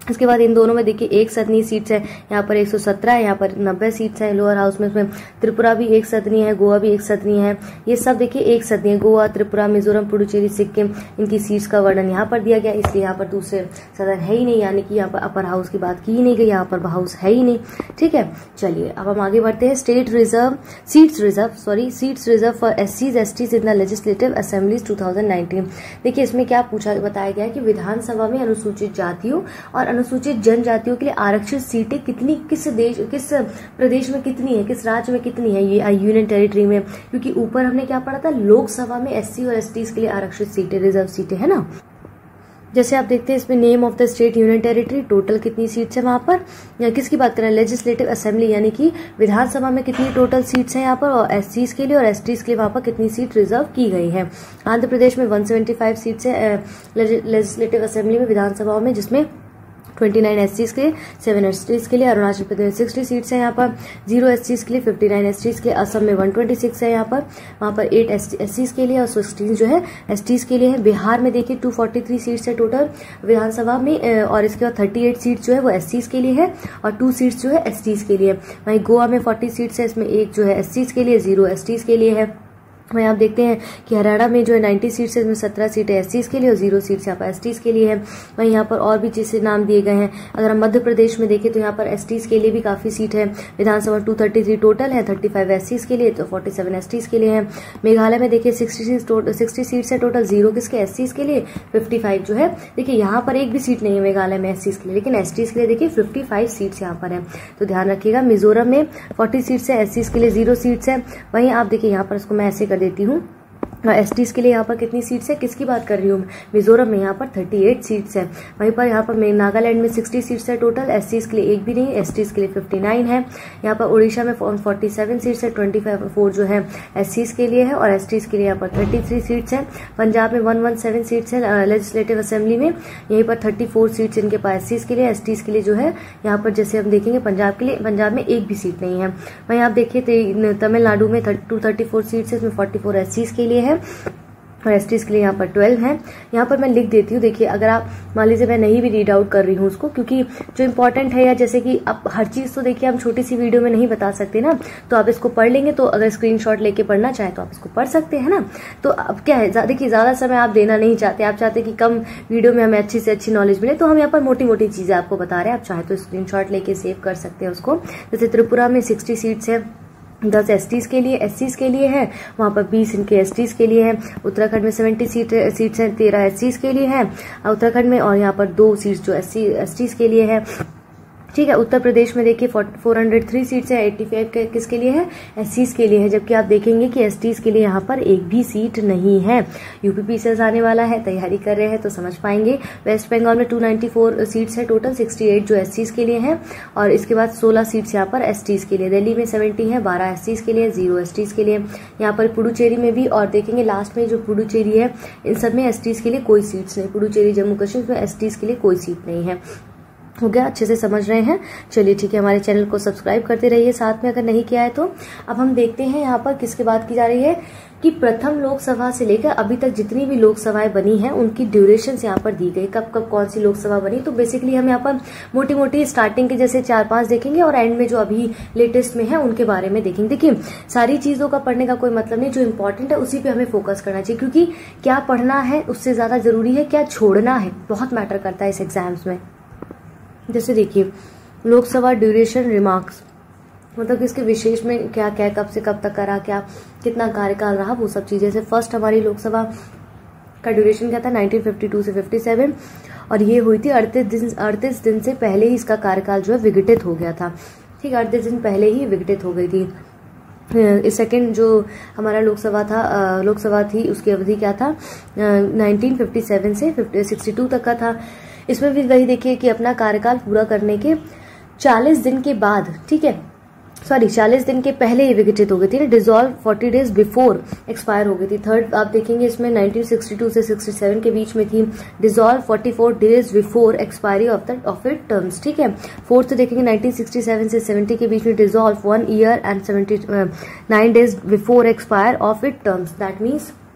इसके बाद इन दोनों में देखिए एक सदनी सीट्स है, यहाँ पर एक सौ सत्रह है, यहाँ पर नब्बे सीट्स है लोअर हाउस में। इसमें त्रिपुरा भी एक सदनी है, गोवा भी एक सदनी है, ये सब देखिए एक सदनी है। गोवा, त्रिपुरा, मिजोरम, पुडुचेरी, सिक्किम, इनकी सीट्स का वर्णन यहाँ पर दिया गया, इसलिए यहाँ पर दूसरे सदन है ही नहीं, यानी कि यहाँ पर अपर हाउस की बात की ही नहीं गई, यहाँ पर हाउस है ही नहीं। ठीक है, चलिए अब हम आगे बढ़ते हैं। State reserve seats reserve sorry seats reserve for एससीज STs in the legislative assemblies two thousand nineteen. देखिए इसमें क्या पूछा बताया गया है कि विधानसभा में अनुसूचित जातियों और अनुसूचित जनजातियों के लिए आरक्षित सीटें कितनी, किस देश किस प्रदेश में कितनी है, किस राज्य में कितनी है, ये यूनियन टेरिटरी में। क्योंकि ऊपर हमने क्या पढ़ा था, लोकसभा में एससी और एसटीज के लिए आरक्षित सीटें, रिजर्व सीटें, है ना। जैसे आप देखते हैं इसमें name of the state, union territory, total कितनी सीट्स है वहां पर, या किसकी बात करें, लेजिस्लेटिव असेंबली यानी कि विधानसभा में कितनी टोटल सीट्स है यहाँ पर, और एससीज के लिए और एसटीज के लिए वहां पर कितनी सीट रिजर्व की गई है। आंध्र प्रदेश में एक सौ पचहत्तर सीट्स है लेजिस्लेटिव असेंबली में, विधानसभाओं में, जिसमें उनतीस एससीज के लिए, सात एसटीज के लिए। अरुणाचल प्रदेश में साठ सीट्स है यहाँ पर, जीरो एससीज के लिए, उनसठ एसटीज के। असम में एक सौ छब्बीस है यहाँ पर, वहाँ पर आठ एससीज के लिए और सोलह जो है एसटीज के लिए है। बिहार में देखिए दो सौ तैंतालीस सीट्स है टोटल विधानसभा में, और इसके बाद अड़तीस सीट्स जो है वो एससीज के लिए है और टू सीट्स जो है एसटीज के लिए। वहीं गोवा में चालीस सीट्स है, इसमें एक जो है एससीज के लिए, जीरो एसटीज के लिए है। वहीं आप देखते हैं कि हरियाणा में जो है नब्बे सीट्स है, इसमें सत्रह सीटें एससीज के लिए और जीरो सीट्स यहाँ पर एसटीज के लिए है। वहीं यहाँ पर और भी चीजें नाम दिए गए हैं। अगर हम मध्य प्रदेश में देखें तो यहाँ पर एसटीज के लिए भी काफी सीट है, विधानसभा दो सौ तैंतीस टोटल है, पैंतीस एससीज के लिए तो सैंतालीस एसटीज के लिए है। मेघालय में देखिए साठ साठ सीट्स है टोटल, जीरो किसके, एससीज के लिए, पचपन जो है। देखिए यहाँ पर एक भी सीट नहीं है मेघालय में एससीज के लिए, लेकिन एसटीज के लिए देखिए पचपन सीट्स यहाँ पर है, तो ध्यान रखिएगा। मिजोरम में चालीस सीट्स है, एससीज के लिए जीरो सीट्स है। वहीं आप देखिए यहाँ पर इसको मैं ऐसे कर देती हूँ, एसटीज के लिए यहाँ पर कितनी सीट्स है, किसकी बात कर रही हूँ, मिजोरम में यहाँ पर अड़तीस सीट्स है। वहीं पर यहाँ पर नागालैंड में साठ सीट्स है टोटल, एससीज के लिए एक भी नहीं, एसटीज के लिए उनसठ है। यहाँ पर उड़ीसा में सैंतालीस सीट्स है, चौबीस जो है एससीज के लिए है और एसटीज के लिए यहाँ पर तैंतीस सीट्स है। पंजाब में एक सौ सत्रह सीट्स है लेजिस्लेटिव असेंबली में, यहीं पर चौंतीस सीट्स इनके पास एससीज के लिए, एसटीज के लिए जो है यहाँ पर जैसे हम देखेंगे पंजाब के लिए, पंजाब में एक भी सीट नहीं है। वहीं आप देखिए तमिलनाडु में टू थर्टी फोर सीट्स है, इसमें फोर्टी फोर एससीज के लिए है और एसटीज के लिए यहाँ पर बारह है। यहाँ पर मैं लिख देती हूँ, देखिए अगर आप मान लीजिए मैं नहीं भी रीड आउट कर रही हूँ उसको, क्योंकि जो इम्पोर्टेंट है, या जैसे कि अब हर चीज तो देखिए हम छोटी सी वीडियो में नहीं बता सकते ना, तो आप इसको पढ़ लेंगे, तो अगर स्क्रीनशॉट लेके पढ़ना चाहे तो आप इसको पढ़ सकते हैं ना। तो अब क्या है, देखिए ज्यादा समय आप देना नहीं चाहते, आप चाहते कि कम वीडियो में हमें अच्छी से अच्छी नॉलेज मिले, तो हम यहाँ पर मोटी मोटी चीजें आपको बता रहे हैं। आप चाहे तो स्क्रीनशॉट लेके सेव कर सकते हैं उसको। जैसे त्रिपुरा में साठ सीट्स है, दस एसटीज के लिए, एससीज के लिए है, वहां पर बीस इनके एसटीज के लिए है। उत्तराखंड में सत्तर सीट सीट्स हैं, तेरह एससीज के लिए है उत्तराखंड में, और यहाँ पर दो सीट्स जो एससी एसटीज के लिए है। ठीक है, उत्तर प्रदेश में देखिए चार सौ तीन सीट्स है, पचासी के किसके लिए है, एससीज के लिए है, जबकि आप देखेंगे कि एसटीज के लिए यहाँ पर एक भी सीट नहीं है। यूपी पीसीएस आने वाला है, तैयारी कर रहे हैं तो समझ पाएंगे। वेस्ट बंगाल में दो सौ चौरानवे सीट्स है टोटल, अड़सठ जो एससीज के लिए है, और इसके बाद सोलह सीट्स यहाँ पर एसटीज के लिए। दिल्ली में सत्तर है, बारह एससीज के लिए, जीरो एसटीज के लिए। यहाँ पर पुडुचेरी में भी, और देखेंगे लास्ट में जो पुडुचेरी है, इन सब में एसटीज के लिए कोई सीट्स नहीं। पुडुचेरी जम्मू कश्मीर में एसटीज के लिए कोई सीट नहीं है। हो गया, अच्छे से समझ रहे हैं। चलिए ठीक है, हमारे चैनल को सब्सक्राइब करते रहिए साथ में, अगर नहीं किया है तो। अब हम देखते हैं यहाँ पर किसकी बात की जा रही है कि प्रथम लोकसभा से लेकर अभी तक जितनी भी लोकसभाएं बनी हैं उनकी ड्यूरेशन यहाँ पर दी गई, कब कब कौन सी लोकसभा बनी। तो बेसिकली हम यहाँ पर मोटी मोटी स्टार्टिंग के जैसे चार पांच देखेंगे और एंड में जो अभी लेटेस्ट में है उनके बारे में देखेंगे। देखिए सारी चीजों का पढ़ने का कोई मतलब नहीं, जो इम्पोर्टेंट है उसी पे हमें फोकस करना चाहिए, क्योंकि क्या पढ़ना है उससे ज्यादा जरूरी है क्या छोड़ना है, बहुत मैटर करता है इस एग्जाम्स में। जैसे देखिए लोकसभा ड्यूरेशन रिमार्क्स, मतलब इसके विशेष में क्या क्या कब से कब तक करा, क्या कितना कार्यकाल रहा, वो सब चीजें। जैसे फर्स्ट हमारी लोकसभा का ड्यूरेशन क्या था, नाइनटीन फिफ्टी टू से सत्तावन, और ये हुई थी अड़तीस दिन अड़तीस दिन से पहले ही इसका कार्यकाल जो है विघटित हो गया था। ठीक है, अड़तीस दिन पहले ही विघटित हो गई थी। सेकेंड जो हमारा लोकसभा था लोकसभा थी उसकी अवधि क्या था, नाइनटीन फिफ्टी सेवन से सिक्सटी टू तक का था। इसमें भी वही देखिए कि अपना कार्यकाल पूरा करने के चालीस दिन के बाद, ठीक है सॉरी चालीस दिन के पहले ही विघटित हो गई थी, dissolve forty days before expire हो गई थी। थर्ड आप देखेंगे इसमें नाइनटीन सिक्सटी टू से सिक्सटी सेवन के बीच में थी, dissolve forty four days before expiry of the of it terms. ठीक है, फोर्थ देखेंगे नाइनटीन सिक्सटी सेवन से सेवेंटी के बीच में, dissolve one year and seventy nine days before expire of it terms, that means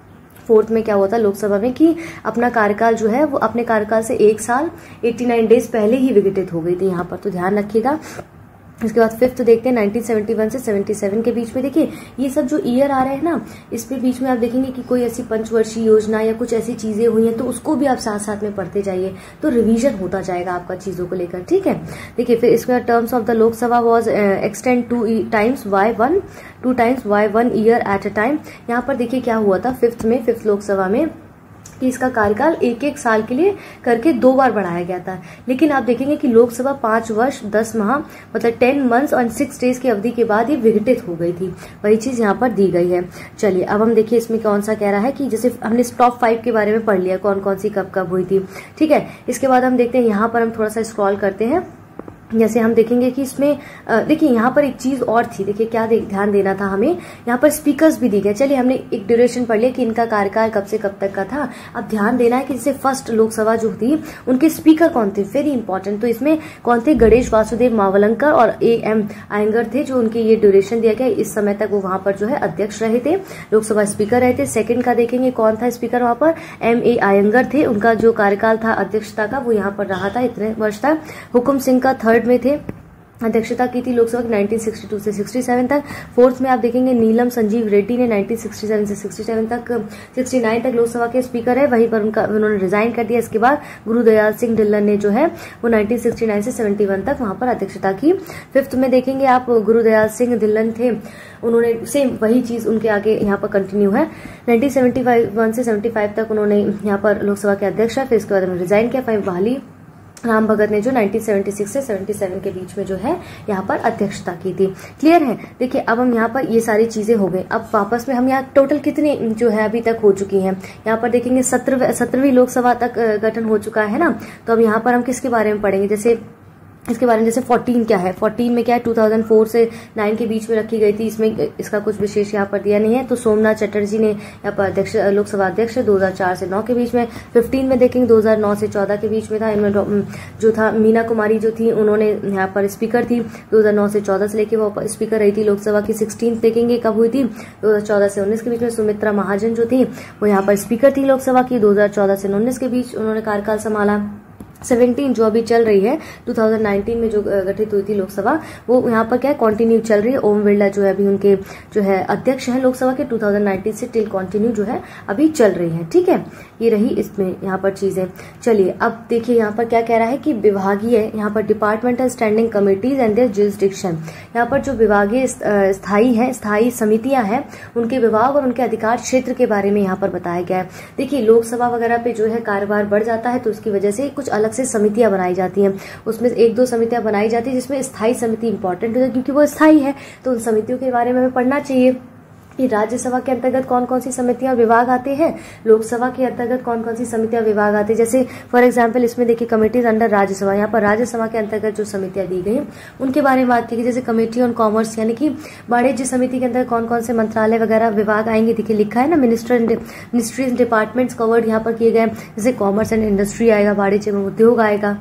fourth में क्या हुआ था लोकसभा में कि अपना कार्यकाल जो है वो अपने कार्यकाल से एक साल नवासी डेज पहले ही विघटित हो गई थी यहाँ पर, तो ध्यान रखिएगा। इसके बाद फिफ्थ देखते हैं नाइनटीन सेवेंटी वन से सेवेंटी सेवन के बीच में। देखिए ये सब जो ईयर आ रहे हैं ना, इसमें बीच में आप देखेंगे कि कोई ऐसी पंचवर्षीय योजना या कुछ ऐसी चीजें हुई हैं, तो उसको भी आप साथ साथ में पढ़ते जाइए, तो रिवीजन होता जाएगा आपका चीजों को लेकर, ठीक है। देखिए फिर इसके बाद terms of the Lok Sabha was extend two times by one two times by one year at a time. यहाँ पर देखिए क्या हुआ था फिफ्थ में, फिफ्थ लोकसभा में कि इसका कार्यकाल एक एक साल के लिए करके दो बार बढ़ाया गया था। लेकिन आप देखेंगे कि लोकसभा पांच वर्ष दस माह मतलब टेन मंथ्स और सिक्स डेज की अवधि के बाद ये विघटित हो गई थी, वही चीज यहाँ पर दी गई है। चलिए अब हम देखिए इसमें कौन सा कह रहा है कि जैसे हमने टॉप फाइव के बारे में पढ़ लिया, कौन कौन सी कब कब हुई थी, ठीक है। इसके बाद हम देखते हैं यहाँ पर हम थोड़ा सा स्क्रॉल करते हैं, जैसे हम देखेंगे कि इसमें देखिए यहाँ पर एक चीज और थी, देखिए क्या दे, ध्यान देना था हमें, यहाँ पर स्पीकर्स भी दी गए। चलिए हमने एक ड्यूरेशन पढ़ लिया कि इनका कार्यकाल कब से कब तक का था। अब ध्यान देना है कि जैसे फर्स्ट लोकसभा जो थी उनके स्पीकर कौन थे, वेरी इंपॉर्टेंट। तो इसमें कौन थे, गणेश वासुदेव मावलंकर और ए एम आयंगर थे, जो उनके ये ड्यूरेशन दिया गया, इस समय तक वो वहां पर जो है अध्यक्ष रहे थे, लोकसभा स्पीकर रहे थे। सेकंड का देखेंगे कौन था स्पीकर वहां पर, एम ए आयंगर थे, उनका जो कार्यकाल था अध्यक्षता का वो यहाँ पर रहा था इतने वर्ष तक। हुकुम सिंह का थर्ड में थे, अध्यक्षता की थी लोकसभा की नाइनटीन सिक्सटी टू से सिक्सटी सेवन तक। फोर्थ में आप देखेंगे नीलम संजीव रेड्डी ने नाइनटीन सिक्सटी सेवन से सिक्सटी सेवन तक सिक्सटी नाइन तक लोकसभा के स्पीकर है, वहीं पर उनका उन्होंने रिजाइन कर दिया। इसके बाद गुरुदयाल सिंह ढिल्लन ने जो है वो नाइनटीन सिक्सटी नाइन से सेवेंटी वन तक वहां पर अध्यक्षता की। फिफ्थ में देखेंगे आप गुरुदयाल सिंह ढिल्लन थे, उन्होंने सेम वही चीज उनके आगे यहाँ पर कंटिन्यू है। नाइनटीन सेवेंटी वन से सेवेंटी फाइव तक उन्होंने यहाँ पर लोकसभा के अध्यक्ष है, फिर इसके बाद उन्होंने रिजाइन किया। फिर बहाली राम भगत ने जो नाइनटीन सेवेंटी सिक्स से सेवेंटी सेवन के बीच में जो है यहाँ पर अध्यक्षता की थी। क्लियर है। देखिए अब हम यहाँ पर ये सारी चीजें हो गई। अब वापस में हम यहाँ टोटल कितनी जो है अभी तक हो चुकी हैं, यहाँ पर देखेंगे सत्रह सत्रहवीं लोकसभा तक गठन हो चुका है ना। तो अब यहाँ पर हम किसके बारे में पढ़ेंगे, जैसे इसके बारे में, जैसे फोर्टीन क्या है, फोर्टीन में क्या है, टू थाउजेंड फोर से नाइन के बीच में रखी गई थी, इसमें इसका कुछ विशेष यहाँ पर दिया नहीं है। तो सोमनाथ चटर्जी ने यहाँ पर अध्यक्ष लोकसभा अध्यक्ष दो हज़ार चार से नौ के बीच में। फिफ्टीन में देखेंगे दो हज़ार नौ से चौदह के बीच में था, इनमें जो था मीना कुमारी जो थी उन्होंने यहाँ पर स्पीकर थी, दो हज़ार नौ से चौदह से लेके वो स्पीकर रही थी लोकसभा की। सिक्सटीन देखेंगे कब हुई थी, दो हज़ार चौदह से उन्नीस के बीच में। सुमित्रा महाजन जो थी वो यहाँ पर स्पीकर थी लोकसभा की, दो हज़ार चौदह से उन्नीस के बीच उन्होंने कार्यकाल संभाला। सेवेंटीन जो अभी चल रही है टू थाउजेंड नाइनटीन में जो गठित हुई थी लोकसभा, वो यहाँ पर क्या कंटिन्यू चल रही है। ओम बिरला जो है अभी उनके जो है अध्यक्ष हैं लोकसभा के, टू थाउजेंड नाइनटीन से टिल कंटिन्यू जो है अभी चल रही है, ठीक है। ये रही इसमें यहाँ पर चीजें। चलिए अब देखिए यहाँ पर क्या कह रहा है कि विभागीय यहाँ पर departmental standing committees and their jurisdiction, यहाँ पर जो विभागीय स्थायी है स्थायी समितियां हैं उनके विभाग और उनके अधिकार क्षेत्र के बारे में यहाँ पर बताया गया है। देखिए लोकसभा वगैरह पे जो है कार्यभार बढ़ जाता है, तो उसकी वजह से कुछ अलग से समितियां बनाई जाती हैं। उसमें एक दो समितियां बनाई जाती है जिसमें स्थायी समिति इंपॉर्टेंट है क्योंकि वो स्थायी है, तो उन समितियों के बारे में हमें पढ़ना चाहिए कि राज्यसभा के अंतर्गत कौन कौन सी समितियां विभाग आते हैं, लोकसभा के अंतर्गत कौन कौन सी समितियां विभाग आते हैं। जैसे फॉर एग्जांपल इसमें देखिए कमेटीज अंडर राज्यसभा, यहाँ पर राज्यसभा के अंतर्गत जो समितियां दी गई उनके बारे में बात की, जैसे कमेटी ऑन कॉमर्स यानी कि वाणिज्य समिति के अंदर कौन कौन से मंत्रालय वगैरह विभाग आएंगे। देखिए लिखा है ना मिनिस्टर मिनिस्ट्रीज डिपार्टमेंट्स कवर्ड यहाँ पर किए गए, जैसे कॉमर्स एंड इंडस्ट्री आएगा, वाणिज्य एवं उद्योग आएगा,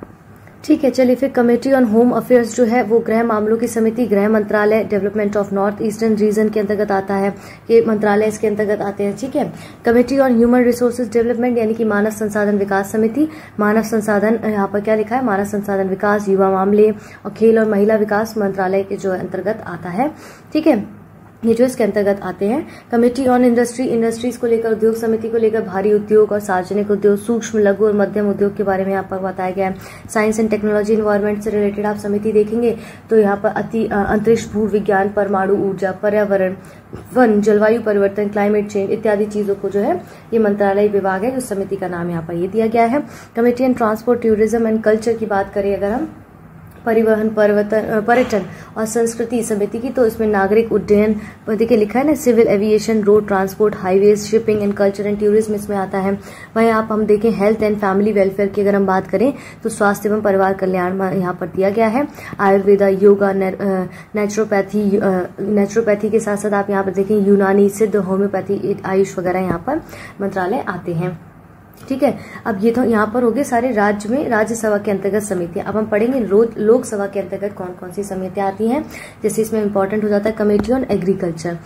ठीक है। चलिए फिर कमेटी ऑन होम अफेयर्स जो है वो गृह मामलों की समिति, गृह मंत्रालय development of north eastern region के अंतर्गत आता है, ये मंत्रालय इसके अंतर्गत आते हैं, ठीक है। Committee on human resources development यानी कि मानव संसाधन विकास समिति, मानव संसाधन यहाँ पर क्या लिखा है, मानव संसाधन विकास, युवा मामले और खेल और महिला विकास मंत्रालय के जो अंतर्गत आता है, ठीक है। ये जो इसके अंतर्गत आते हैं। कमेटी ऑन इंडस्ट्री, इंडस्ट्रीज को लेकर, उद्योग समिति को लेकर भारी उद्योग और सार्वजनिक उद्योग, सूक्ष्म लघु और मध्यम उद्योग के बारे में यहाँ पर बताया गया है। साइंस एंड टेक्नोलॉजी इन्वायरमेंट से रिलेटेड आप समिति देखेंगे तो यहाँ पर अति अंतरिक्ष, भू विज्ञान, परमाणु ऊर्जा, पर्यावरण, वन, जलवायु परिवर्तन, क्लाइमेट चेंज इत्यादि चीजों को जो है ये मंत्रालय विभाग है, जो समिति का नाम यहाँ पर ये दिया गया है। Committee on transport, tourism and culture की बात करें अगर हम, परिवहन, पर्यटन और संस्कृति समिति की, तो इसमें नागरिक उड्डयन देखिए लिखा है ना, civil aviation, road transport, highways, shipping and culture and tourism इसमें आता है। वहीं आप हम देखें हेल्थ एंड फैमिली वेलफेयर की अगर हम बात करें तो स्वास्थ्य एवं परिवार कल्याण यहाँ पर दिया गया है। आयुर्वेदा, योगा, नेचुरोपैथी, नेचुरोपैथी के साथ साथ आप यहाँ पर देखें यूनानी, सिद्ध, होम्योपैथी, आयुष वगैरह यहाँ पर मंत्रालय आते हैं, ठीक है। अब ये तो यहाँ पर हो गए सारे राज्य में राज्यसभा के अंतर्गत समितियां। अब हम पढ़ेंगे लोकसभा के अंतर्गत कौन कौन सी समितियां आती हैं। जैसे इसमें इंपॉर्टेंट हो जाता है कमेटी ऑन एग्रीकल्चर,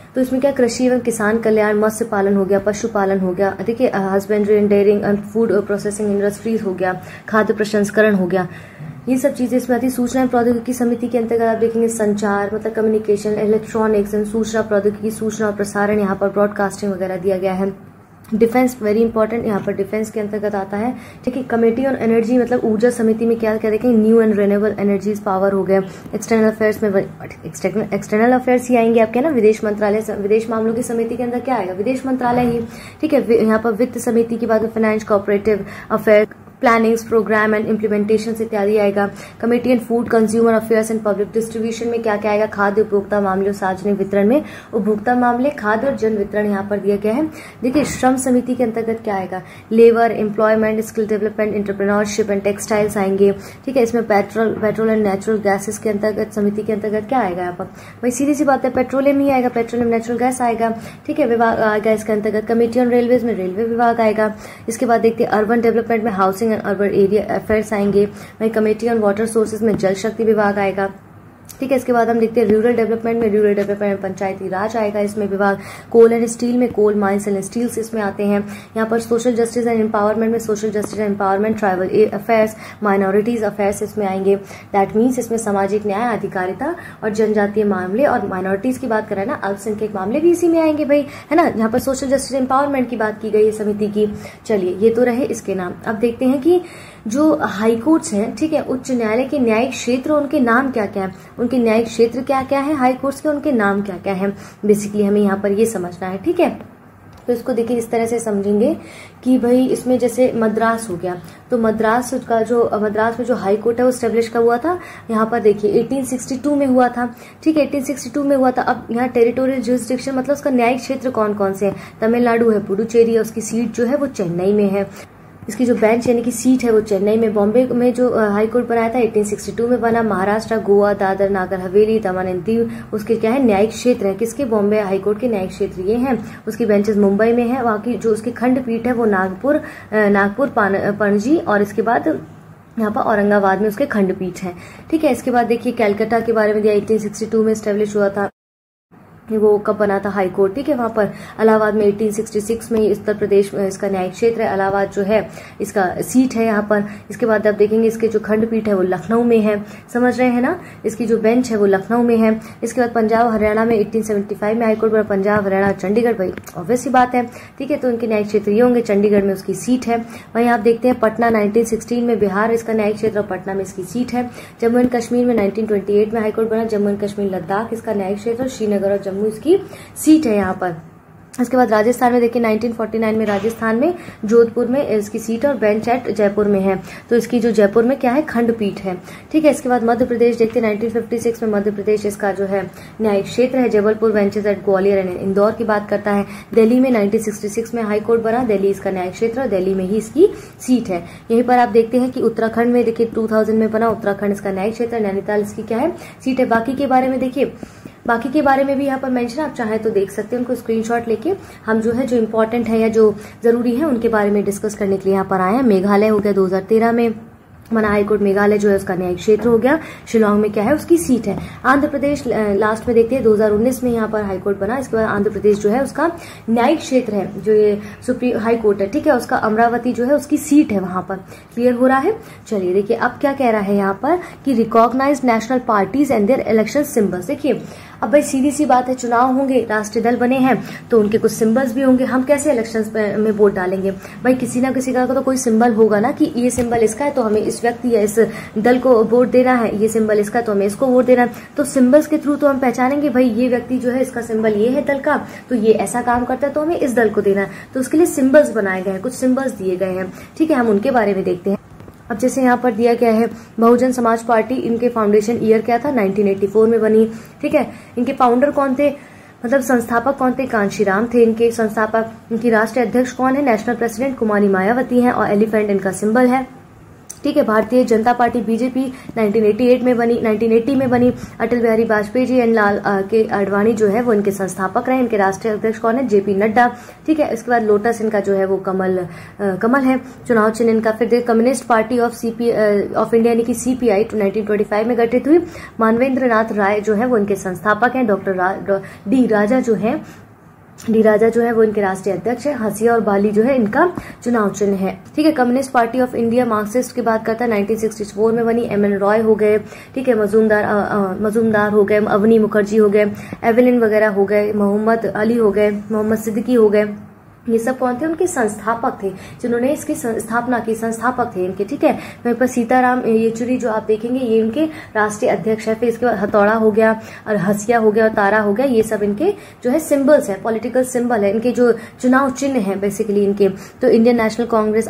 तो इसमें क्या कृषि एवं किसान कल्याण, मत्स्य पालन हो गया, पशुपालन हो गया, देखिए husbandry and dairying and food processing industries हो गया, खाद्य प्रसंस्करण हो गया, ये सब चीजें इसमें आती है। सूचना एवं प्रौद्योगिकी समिति के अंतर्गत आप देखेंगे संचार मतलब कम्युनिकेशन, इलेक्ट्रॉनिक्स एंड सूचना प्रौद्योगिकी, सूचना और प्रसारण, यहाँ पर ब्रॉडकास्टिंग वगैरह दिया गया है। डिफेंस वेरी इंपॉर्टेंट, यहाँ पर डिफेंस के अंतर्गत आता है। ठीक है, कमेटी ऑन एनर्जी मतलब ऊर्जा समिति में क्या क्या देखेंगे, new and renewable energies power हो गया। एक्सटर्नल अफेयर्स में एक्सटर्नल अफेयर्स ही आएंगे आपके ना, विदेश मंत्रालय, विदेश मामलों की समिति के अंदर क्या आएगा, विदेश मंत्रालय ही। ठीक है, यहाँ पर वित्त समिति की बात में finance, cooperative affair, plannings, programme and implementation इत्यादि आएगा। Committee and food consumer affairs and public distribution में क्या क्या आएगा, खाद्य उपभोक्ता मामले और सार्वजनिक वितरण में उपभोक्ता मामले, खाद्य और जन वितरण यहाँ पर दिया गया है। देखिए श्रम समिति के अंतर्गत क्या आएगा, labour, employment, skill development, entrepreneurship and textiles आएंगे। ठीक है, इसमें petrol petrol and natural gases के अंतर्गत समिति के अंतर्गत क्या आएगा, यहाँ पर भाई सीधी सी बात है पेट्रोलियम ही आएगा, पेट्रोलियम नेचुरल गैस आएगा। ठीक है, विभाग आएगा इसके अंतर्गत। कमेटी ऑन रेलवेज में रेलवे विभाग आएगा। इसके बाद देखते हैं अर्बन डेवलपमेंट में housing and urban area affairs आएंगे। वहीं कमेटी ऑन वाटर सोर्सेज में जल शक्ति विभाग आएगा। ठीक है, इसके बाद हम देखते हैं रूरल डेवलपमेंट में रूरल डेवलपमेंट में पंचायती राज आएगा इसमें विभाग। कोल एंड स्टील में कोल माइंस एंड स्टील्स इसमें आते हैं। यहाँ पर सोशल जस्टिस एंड एम्पावरमेंट में social justice and empowerment, tribal affairs, minorities affairs इसमें आएंगे। दैट मीन्स इसमें सामाजिक न्याय, अधिकारिता और जनजातीय मामले और माइनॉरिटीज की बात करें ना, अल्पसंख्यक मामले भी इसी में आएंगे भाई, है ना। यहाँ पर सोशल जस्टिस एम्पावरमेंट की बात की गई है समिति की। चलिए ये तो रहे इसके नाम। अब देखते हैं कि जो हाई कोर्ट्स हैं, ठीक है, उच्च न्यायालय के न्यायिक क्षेत्र, उनके नाम क्या क्या है, उनके न्यायिक क्षेत्र क्या क्या है, हाई कोर्ट्स के उनके नाम क्या क्या है, बेसिकली हमें यहाँ पर ये समझना है। ठीक है, तो इसको देखिए इस तरह से समझेंगे कि भाई इसमें जैसे मद्रास हो गया, तो मद्रास का जो मद्रास में जो हाई कोर्ट है वो स्टेब्लिश कब हुआ था, यहाँ पर देखिए अठारह सौ बासठ में हुआ था। ठीक है, अठारह सौ बासठ में हुआ था। अब यहाँ टेरिटोरियल जुरिस्डिक्शन मतलब उसका न्यायिक क्षेत्र कौन कौन से है, तमिलनाडु है, पुडुचेरी है, उसकी सीट जो है वो चेन्नई में है, इसकी जो बेंच यानी कि सीट है वो चेन्नई में। बॉम्बे में जो हाई कोर्ट बनाया था अठारह सौ बासठ में बना। महाराष्ट्र, गोवा, दादर नागर हवेली, दमन एंड दीव उसके क्या है न्यायिक क्षेत्र है, किसके, बॉम्बे हाई कोर्ट के न्यायिक क्षेत्र ये हैं। उसकी बेंचेस मुंबई में है, वहाँ की जो उसकी खंडपीठ है वो नागपुर नागपुर पणजी और इसके बाद यहाँ पर औरंगाबाद में उसके खंडपीठ है। ठीक है, इसके बाद देखिए कैलकाटा के बारे में दिया, अठारह सौ बासठ में स्टेब्लिश हुआ था, वो कब बना था हाई कोर्ट। ठीक है, वहां पर इलाहाबाद में अठारह सौ छियासठ में उत्तर प्रदेश में इसका न्यायिक क्षेत्र है, इलाहाबाद जो है इसका सीट है यहाँ पर। इसके बाद आप देखेंगे इसके जो खंडपीठ है वो लखनऊ में है, समझ रहे हैं ना, इसकी जो बेंच है वो लखनऊ में है। इसके बाद पंजाब हरियाणा में अठारह सौ पचहत्तर में हाई कोर्ट बना, पंजाब हरियाणा चंडीगढ़, भाई ऑब्वियस सी बात है। ठीक है, तो उनके न्यायिक क्षेत्र ये होंगे, चंडीगढ़ में उसकी सीट है। वहीं आप देखते हैं पटना उन्नीस सौ सोलह में बिहार इसका न्यायिक क्षेत्र और पटना में इसकी सीट है। जम्मू एंड कश्मीर में उन्नीस सौ अट्ठाईस में हाई कोर्ट बना, जम्मू एंड कश्मीर लद्दाख इसका न्यायिक क्षेत्र और श्रीनगर और जम्मू इसकी सीट है यहाँ पर। इसके बाद राजस्थान में देखिए उन्नीस सौ उनचास में राजस्थान में जोधपुर में इसकी सीट और बेंच एट जयपुर में है, तो इसकी जो जयपुर में क्या है खंडपीठ है। ठीक है, इसके बाद मध्य प्रदेश देखते हैं उन्नीस सौ छप्पन में मध्य प्रदेश इसका जो है न्यायिक क्षेत्र है, Jabalpur benches at Gwalior and Indore की बात करता है। दिल्ली में उन्नीस सौ छियासठ में हाई कोर्ट बना, दिल्ली इसका न्यायिक क्षेत्र और दिल्ली में ही इसकी सीट है। यहीं पर आप देखते हैं कि उत्तराखंड में देखिए दो हज़ार में बना, उत्तराखंड इसका न्यायिक क्षेत्र, नैनीताल इसकी क्या है सीट है। बाकी के बारे में देखिए, बाकी के बारे में भी यहाँ पर मेंशन आप चाहे तो देख सकते हैं, उनको स्क्रीनशॉट लेके हम जो है जो इम्पोर्टेंट है या जो जरूरी है उनके बारे में डिस्कस करने के लिए यहाँ पर आए हैं। मेघालय हो गया दो हज़ार तेरह में बना हाई कोर्ट, मेघालय जो है उसका न्यायिक क्षेत्र हो गया, शिलोंग में क्या है उसकी सीट है। आंध्र प्रदेश लास्ट में देखते हैं दो हज़ार उन्नीस में यहाँ पर हाई कोर्ट बना, इसके बाद आंध्र प्रदेश जो है उसका न्यायिक क्षेत्र है, जो ये सुप्रीम हाई कोर्ट है। ठीक है, उसका अमरावती जो है उसकी सीट है वहां पर। क्लियर हो रहा है। चलिए देखिए अब क्या कह रहा है यहाँ पर कि recognise national parties and their election symbols. देखिए अब भाई सीधी सी बात है, चुनाव होंगे, राष्ट्रीय दल बने हैं तो उनके कुछ सिंबल्स भी होंगे, हम कैसे इलेक्शंस में वोट डालेंगे भाई, किसी ना किसी का तो कोई सिंबल होगा ना कि ये सिंबल इसका है तो हमें इस व्यक्ति या इस दल को वोट देना है, ये सिंबल इसका है तो हमें इसको वोट देना है। तो सिंबल्स के थ्रू तो हम पहचानेंगे भाई ये व्यक्ति जो है इसका सिंबल ये है दल का, तो ये ऐसा काम करता है तो हमें इस दल को देना है, तो उसके लिए सिंबल्स बनाए गए हैं, कुछ सिंबल्स दिए गए हैं। ठीक है, हम उनके बारे में देखते हैं। अब जैसे यहाँ पर दिया गया है बहुजन समाज पार्टी, इनके फाउंडेशन ईयर क्या था उन्नीस सौ चौरासी में बनी। ठीक है, इनके फाउंडर कौन थे, मतलब संस्थापक कौन थे, कांशीराम थे इनके संस्थापक। इनकी राष्ट्रीय अध्यक्ष कौन है, नेशनल प्रेसिडेंट कुमारी मायावती हैं और एलिफेंट इनका सिंबल है। ठीक है। Bharatiya Janata Party BJP nineteen eighty eight में बनी, नाइनटीन एटी में बनी। अटल बिहारी वाजपेयी जी एंड लाल के आडवाणी जो है वो इनके संस्थापक रहे। इनके राष्ट्रीय अध्यक्ष कौन है? जेपी नड्डा। ठीक है। इसके बाद लोटस इनका जो है वो कमल आ, कमल है चुनाव चिन्ह इनका। फिर Communist Party of CP of India यानी कि सीपीआई नाइनटीन ट्वेंटी फाइव में गठित हुई। मानवेंद्र नाथ राय जो है वो इनके संस्थापक हैं। डॉक्टर डी राजा जो है डी राजा जो है वो इनके राष्ट्रीय अध्यक्ष है। हंसिया और बाली जो है इनका चुनाव चिन्ह है। ठीक है। Communist Party of India Marxist की बात करता है, नाइनटीन सिक्सटी फोर में बनी। एम एन रॉय हो गए। ठीक है। मजूमदार मजूमदार हो गए। अवनी मुखर्जी हो गए। एवेलिन वगैरह हो गए। मोहम्मद अली हो गए। मोहम्मद सिद्दीकी हो गए। ये सब कौन थे? उनके संस्थापक थे जिन्होंने इसकी स्थापना की, संस्थापक थे इनके। ठीक है। वहीं पर सीताराम येचुरी जो आप देखेंगे ये इनके राष्ट्रीय अध्यक्ष है। फिर इसके बाद हथौड़ा हो गया और हंसिया हो गया और तारा हो गया, ये सब इनके जो है सिंबल्स है, पॉलिटिकल सिंबल है, इनके जो चुनाव चिन्ह है बेसिकली इनके। तो इंडियन नेशनल कांग्रेस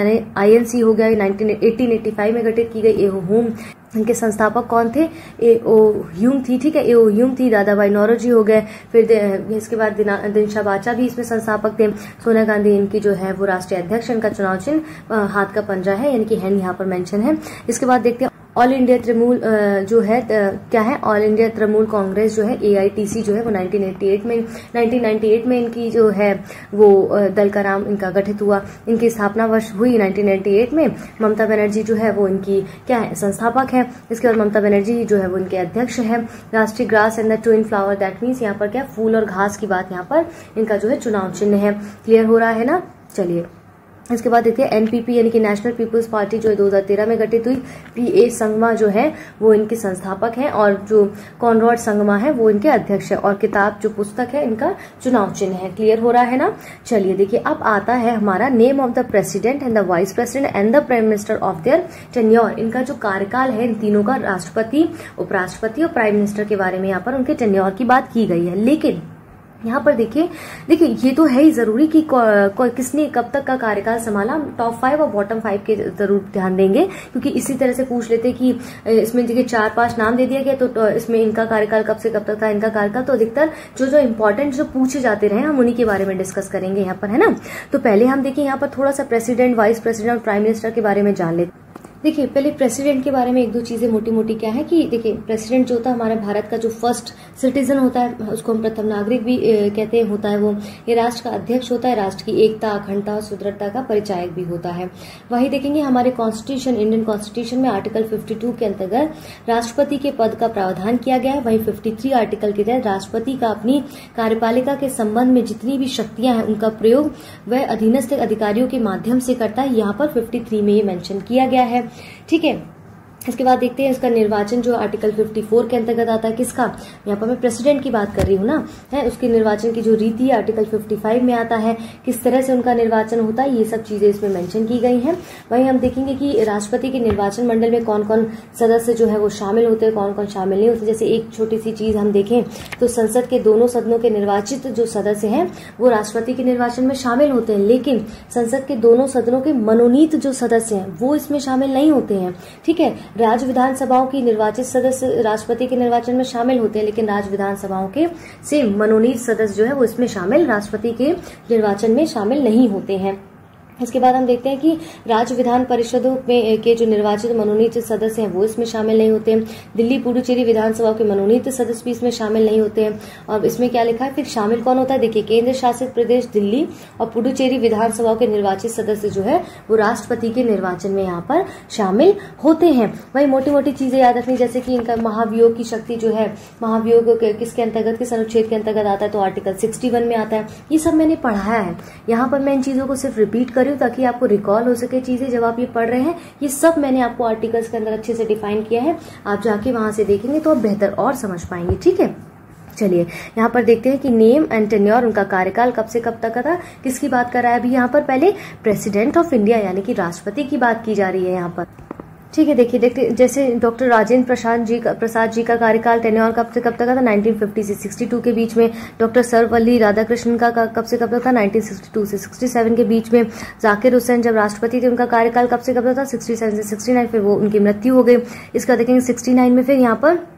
आईएनसी हो गया, नाइनटीन एटीन एटी फाइव में गठित की गई। होम इनके संस्थापक कौन थे? ए ओ ह्यूम थी। ठीक है। ए ओ ह्यूम थी। दादाभाई नौरोजी हो गए। फिर इसके बाद दिनशा बाचा भी इसमें संस्थापक थे। सोनिया गांधी इनकी जो है वो राष्ट्रीय अध्यक्ष। इनका चुनाव चिन्ह हाथ का पंजा है यानी कि हैंड यहाँ पर मेंशन है। इसके बाद देखते हैं ऑल इंडिया तृणमूल जो है क्या है? ऑल इंडिया तृणमूल कांग्रेस जो है एआईटीसी जो है वो नाइनटीन एटी एट में नाइनटीन नाइंटी एट में इनकी जो है वो दल का नाम इनका गठित हुआ। इनकी स्थापना वर्ष हुई नाइनटीन नाइंटी एट में। ममता बनर्जी जो है वो इनकी क्या है? संस्थापक है। इसके बाद ममता बनर्जी जो है वो इनके अध्यक्ष है। राष्ट्रीय grass and the twin flower, that means यहाँ पर क्या फूल और घास की बात यहाँ पर इनका जो है चुनाव चिन्ह है। क्लियर हो रहा है ना? चलिए इसके बाद देखिए एनपीपी यानी कि नेशनल पीपुल्स पार्टी जो है दो हज़ार तेरह में गठित हुई। पी ए संगमा जो है वो इनके संस्थापक हैं और जो कॉनरॉड संगमा है वो इनके अध्यक्ष है। और किताब जो पुस्तक है इनका चुनाव चिन्ह है। क्लियर हो रहा है ना? चलिए देखिए अब आता है हमारा name of the president and the vice president and the prime minister of their tenure. इनका जो कार्यकाल है इन तीनों का, राष्ट्रपति, उपराष्ट्रपति और प्राइम मिनिस्टर के बारे में यहाँ पर उनके टेन्योर की बात की गई है। लेकिन यहाँ पर देखिए देखिए ये तो है ही जरूरी कि किसने कब तक का कार्यकाल संभाला। टॉप फाइव और बॉटम फाइव के जरूर ध्यान देंगे क्योंकि इसी तरह से पूछ लेते कि इसमें देखिए चार पांच नाम दे दिया गया तो इसमें इनका कार्यकाल कब से कब तक था, इनका कार्यकाल। तो अधिकतर जो जो इंपॉर्टेंट जो पूछे जाते रहे हम उन्हीं के बारे में डिस्कस करेंगे यहाँ पर, है ना। तो पहले हम देखिए यहाँ पर थोड़ा सा प्रेसिडेंट, वाइस प्रेसिडेंट और प्राइम मिनिस्टर के बारे में जान लेते। देखिए पहले प्रेसिडेंट के बारे में एक दो चीजें मोटी मोटी क्या है कि देखिए प्रेसिडेंट जो होता है हमारे भारत का जो फर्स्ट सिटीजन होता है, उसको हम प्रथम नागरिक भी कहते हैं, होता है वो। ये राष्ट्र का अध्यक्ष होता है, राष्ट्र की एकता, अखंडता और सुदृढ़ता का परिचायक भी होता है। वही देखेंगे हमारे कॉन्स्टिट्यूशन, इंडियन कॉन्स्टिट्यूशन में आर्टिकल बावन के अंतर्गत राष्ट्रपति के पद का प्रावधान किया गया है। वही तिरेपन आर्टिकल के तहत राष्ट्रपति का अपनी कार्यपालिका के संबंध में जितनी भी शक्तियां हैं उनका प्रयोग वह अधीनस्थ अधिकारियों के माध्यम से करता है। यहाँ पर तिरेपन में ये मेंशन किया गया है। ठीक है। इसके बाद देखते हैं इसका निर्वाचन जो आर्टिकल चौवन के अंतर्गत आता है। किसका? यहाँ पर मैं प्रेसिडेंट की बात कर रही हूँ ना, है। उसके निर्वाचन की जो रीति है आर्टिकल पचपन में आता है। किस तरह से उनका निर्वाचन होता है ये सब चीजें इसमें मेंशन की गई हैं। वहीं हम देखेंगे कि राष्ट्रपति के निर्वाचन मंडल में कौन कौन सदस्य जो है वो शामिल होते हैं, कौन कौन शामिल नहीं होते। जैसे एक छोटी सी चीज हम देखें तो संसद के दोनों सदनों के निर्वाचित जो सदस्य हैं वो राष्ट्रपति के निर्वाचन में शामिल होते हैं, लेकिन संसद के दोनों सदनों के मनोनीत जो सदस्य हैं वो इसमें शामिल नहीं होते हैं। ठीक है। राज्य विधानसभाओं की निर्वाचित सदस्य राष्ट्रपति के निर्वाचन में शामिल होते हैं, लेकिन राज्य विधानसभाओं के से मनोनीत सदस्य जो है वो इसमें शामिल, राष्ट्रपति के निर्वाचन में शामिल नहीं होते हैं। इसके बाद हम देखते हैं कि राज्य विधान परिषदों में के जो निर्वाचित मनोनीत सदस्य हैं वो इसमें शामिल नहीं होते हैं। दिल्ली पुडुचेरी विधानसभा के मनोनीत सदस्य भी इसमें शामिल नहीं होते हैं। और इसमें क्या लिखा है फिर शामिल कौन होता है? देखिए केंद्र शासित प्रदेश दिल्ली और पुडुचेरी विधानसभा के निर्वाचित सदस्य जो है वो राष्ट्रपति के निर्वाचन में यहाँ पर शामिल होते हैं। वही मोटी मोटी चीजें याद रखनी, जैसे कि इनका महाभियोग की शक्ति जो है, महाभियोग किसके अंतर्गत, किस अनुच्छेद के अंतर्गत आता है? तो आर्टिकल इकसठ में आता है। ये सब मैंने पढ़ाया है। यहाँ पर मैं इन चीजों को सिर्फ रिपीट कर ताकि आपको रिकॉल हो सके चीजें जब आप ये पढ़ रहे हैं। ये सब मैंने आपको आर्टिकल्स के अंदर अच्छे से डिफाइन किया है। आप जाके वहां से देखेंगे तो आप बेहतर और समझ पाएंगे। ठीक है। चलिए यहाँ पर देखते हैं कि नेम एंड टेन्योर, उनका कार्यकाल कब से कब तक का था, किसकी बात कर रहा है अभी यहाँ पर? पहले प्रेसिडेंट ऑफ इंडिया यानी कि राष्ट्रपति की बात की जा रही है यहाँ पर। ठीक है। देखिए देखिए जैसे डॉक्टर राजेंद्र प्रसाद जी का प्रसाद जी का कार्यकाल टेन्योर कब से कब तक का था? नाइनटीन फिफ्टी से सिक्सटी टू के बीच में। डॉक्टर सर्वपल्ली राधाकृष्णन का कब से कब तक था? नाइनटीन सिक्सटी टू से सिक्सटी सेवन के बीच में। जाकिर हुसैन जब राष्ट्रपति थे उनका कार्यकाल कब से कब तक था? सिक्सटी सेवन से सिक्सटी नाइन, फिर वो उनकी मृत्यु हो गई। इसका देखेंगे सिक्सटी नाइन में फिर यहाँ पर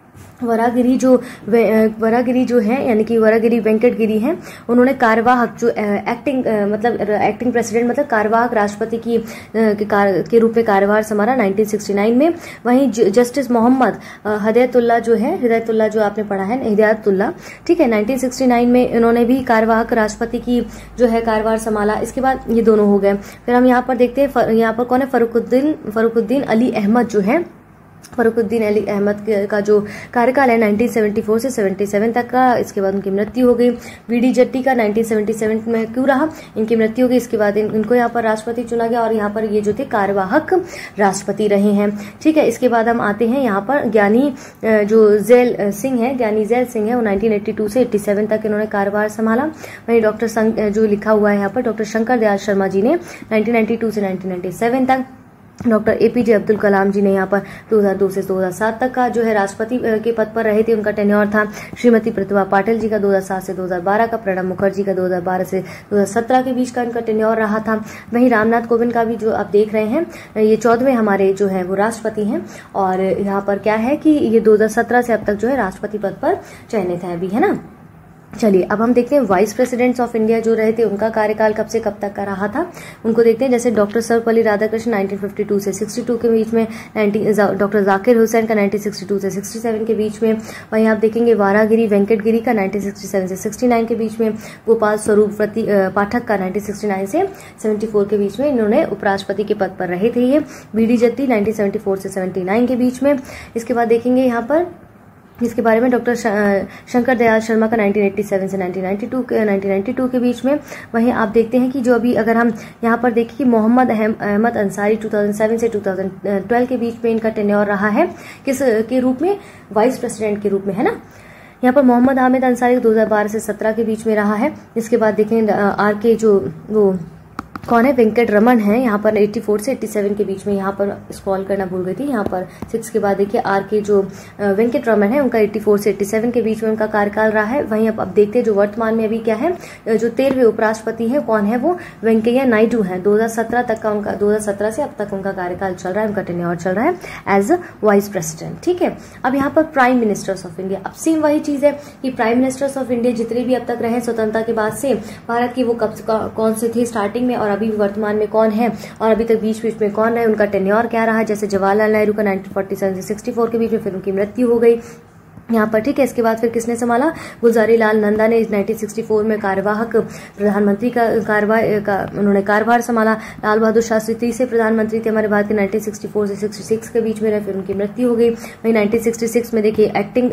वरागिरी जो वरागिरी जो है यानी कि वरागिरी वेंकट गिरी हैं, उन्होंने कार्यवाहक जो एक्टिंग मतलब एक्टिंग प्रेसिडेंट मतलब कार्यवाहक राष्ट्रपति की के, के रूप में कार्यभार संभाला नाइनटीन सिक्सटी नाइन में। वहीं जस्टिस मोहम्मद हिदायतुल्लाह जो है, हिदायतुल्लाह जो आपने पढ़ा है हिदायतुल्लाह, ठीक है, नाइनटीन सिक्सटी नाइन में इन्होंने भी कार्यवाहक राष्ट्रपति की जो है कार्यभार संभाला। इसके बाद ये दोनों हो गए। फिर हम यहाँ पर देखते हैं, यहाँ पर कौन है, फरुखुद्दीन फरुखुद्दीन अली अहमद जो है, फरुखुद्दीन अली अहमद का जो कार्यकाल है नाइनटीन सेवेंटी फोर से सेवेंटी सेवन तक का। इसके बाद उनकी मृत्यु हो गई। बीडी जट्टी का नाइनटीन सेवेंटी सेवन में क्यों रहा, इनकी मृत्यु हो गई। इसके बाद इन, इनको यहाँ पर राष्ट्रपति चुना गया और यहाँ पर ये जो थे कार्यवाहक राष्ट्रपति रहे हैं, ठीक है। इसके बाद हम आते हैं यहाँ पर ज्ञानी जो जैल सिंह है, ज्ञानी जैल सिंह है, वो नाइनटीन एट्टी टू से एट्टी सेवन तक इन्होंने कार्यभार संभाला। वहीं डॉक्टर जो लिखा हुआ है यहाँ पर डॉक्टर शंकर दयाल शर्मा जी ने नाइनटीन नाइंटी टू से नाइनटीन नाइंटी सेवन तक। डॉक्टर एपीजे अब्दुल कलाम जी ने यहाँ पर दो हज़ार दो से दो हज़ार सात तक का जो है राष्ट्रपति के पद पर रहे थे, उनका टेन्योर था। श्रीमती प्रतिभा पाटिल जी का दो हज़ार सात से दो हज़ार बारह का, प्रणब मुखर्जी का दो हज़ार बारह से दो हज़ार सत्रह के बीच का इनका टेन्योर रहा था। वहीं रामनाथ कोविंद का भी जो आप देख रहे हैं, ये चौदहवें हमारे जो है वो राष्ट्रपति हैं और यहाँ पर क्या है कि ये दो हज़ार सत्रह से अब तक जो है राष्ट्रपति पद पर चयनित है अभी, है ना। चलिए अब हम देखते हैं वाइस प्रेसिडेंट्स ऑफ इंडिया जो रहे थे उनका कार्यकाल कब से कब तक का रहा था, उनको देखते हैं। जैसे doctor Sarvepalli Radhakrishnan nineteen fifty two से सिक्सटी टू के बीच में, डॉक्टर जाकिर हुसैन का नाइनटीन सिक्सटी टू से सिक्सटी सेवन के बीच में। वहीं आप देखेंगे वारागिरी वेंकट गिरी का नाइनटीन सिक्सटी सेवन से सिक्सटी नाइन के बीच में। गोपाल स्वरूप पाठक का नाइनटीन सिक्सटी नाइन से सेवेंटी फोर के बीच में इन्होंने उपराष्ट्रपति के पद पर रहे थे ये। BD Jatti nineteen seventy four से सेवेंटी नाइन के बीच में। इसके बाद देखेंगे यहाँ पर इसके बारे में डॉक्टर शंकर दयाल शर्मा का नाइनटीन एट्टी सेवन से नाइनटीन नाइंटी टू के नाइनटीन नाइंटी टू के बीच में। वहीं आप देखते हैं कि जो अभी अगर हम यहाँ पर देखें कि Mohammad Ahmad Ansari two thousand seven से टू थाउज़ेंड ट्वेल्व के बीच में इनका टेन्योर रहा है, किस के रूप में, वाइस प्रेसिडेंट के रूप में, है ना। यहाँ पर मोहम्मद हामिद अंसारी दो हज़ार बारह से सत्रह के बीच में रहा है। इसके बाद देखें आर के जो वो कौन है, वेंकट रमन है, यहाँ पर चौरासी से सत्तासी के बीच में, यहाँ पर स्क्रॉल करना भूल गई थी, यहाँ पर सिक्स के बाद देखिए आर के जो वेंकट रमन है उनका चौरासी से सत्तासी के बीच में उनका कार्यकाल रहा है। वहीं अब अब देखते हैं जो वर्तमान में अभी क्या है, जो तेरहवें उपराष्ट्रपति है कौन है, वो वेंकैया नायडू है। दो हज़ार सत्रह तक का उनका, दो हज़ार सत्रह से अब तक उनका कार्यकाल चल रहा है, उनका टेन्योर चल रहा है एज अ वाइस प्रेसिडेंट, ठीक है। अब यहाँ पर प्राइम मिनिस्टर्स ऑफ इंडिया, अब सेम वही चीज है कि प्राइम मिनिस्टर्स ऑफ इंडिया जितने भी अब तक रहे स्वतंत्रता के बाद से भारत की, वो कब कौन से थे स्टार्टिंग में और अभी वर्तमान में कौन है, और अभी तक बीच बीच में कौन रहे, उनका टेन्योर क्या रहा है। जैसे जवाहरलाल नेहरू का नाइनटीन फोर्टी सेवन से सिक्सटी फोर के बीच में, फिर उनकी मृत्यु हो गई यहाँ पर, ठीक है। इसके बाद फिर किसने संभाला, गुलजारी लाल नंदा ने नाइनटीन सिक्सटी फोर में कार्यवाहक प्रधानमंत्री का कार्यभार का उन्होंने कार्यभार संभाला। लाल बहादुर शास्त्री तीसरे प्रधानमंत्री थे हमारे भारत के, नाइनटीन सिक्सटी फोर से सिक्सटी सिक्स के बीच में रहे, फिर उनकी मृत्यु हो गई। वहीं नाइनटीन सिक्सटी सिक्स में देखिए एक्टिंग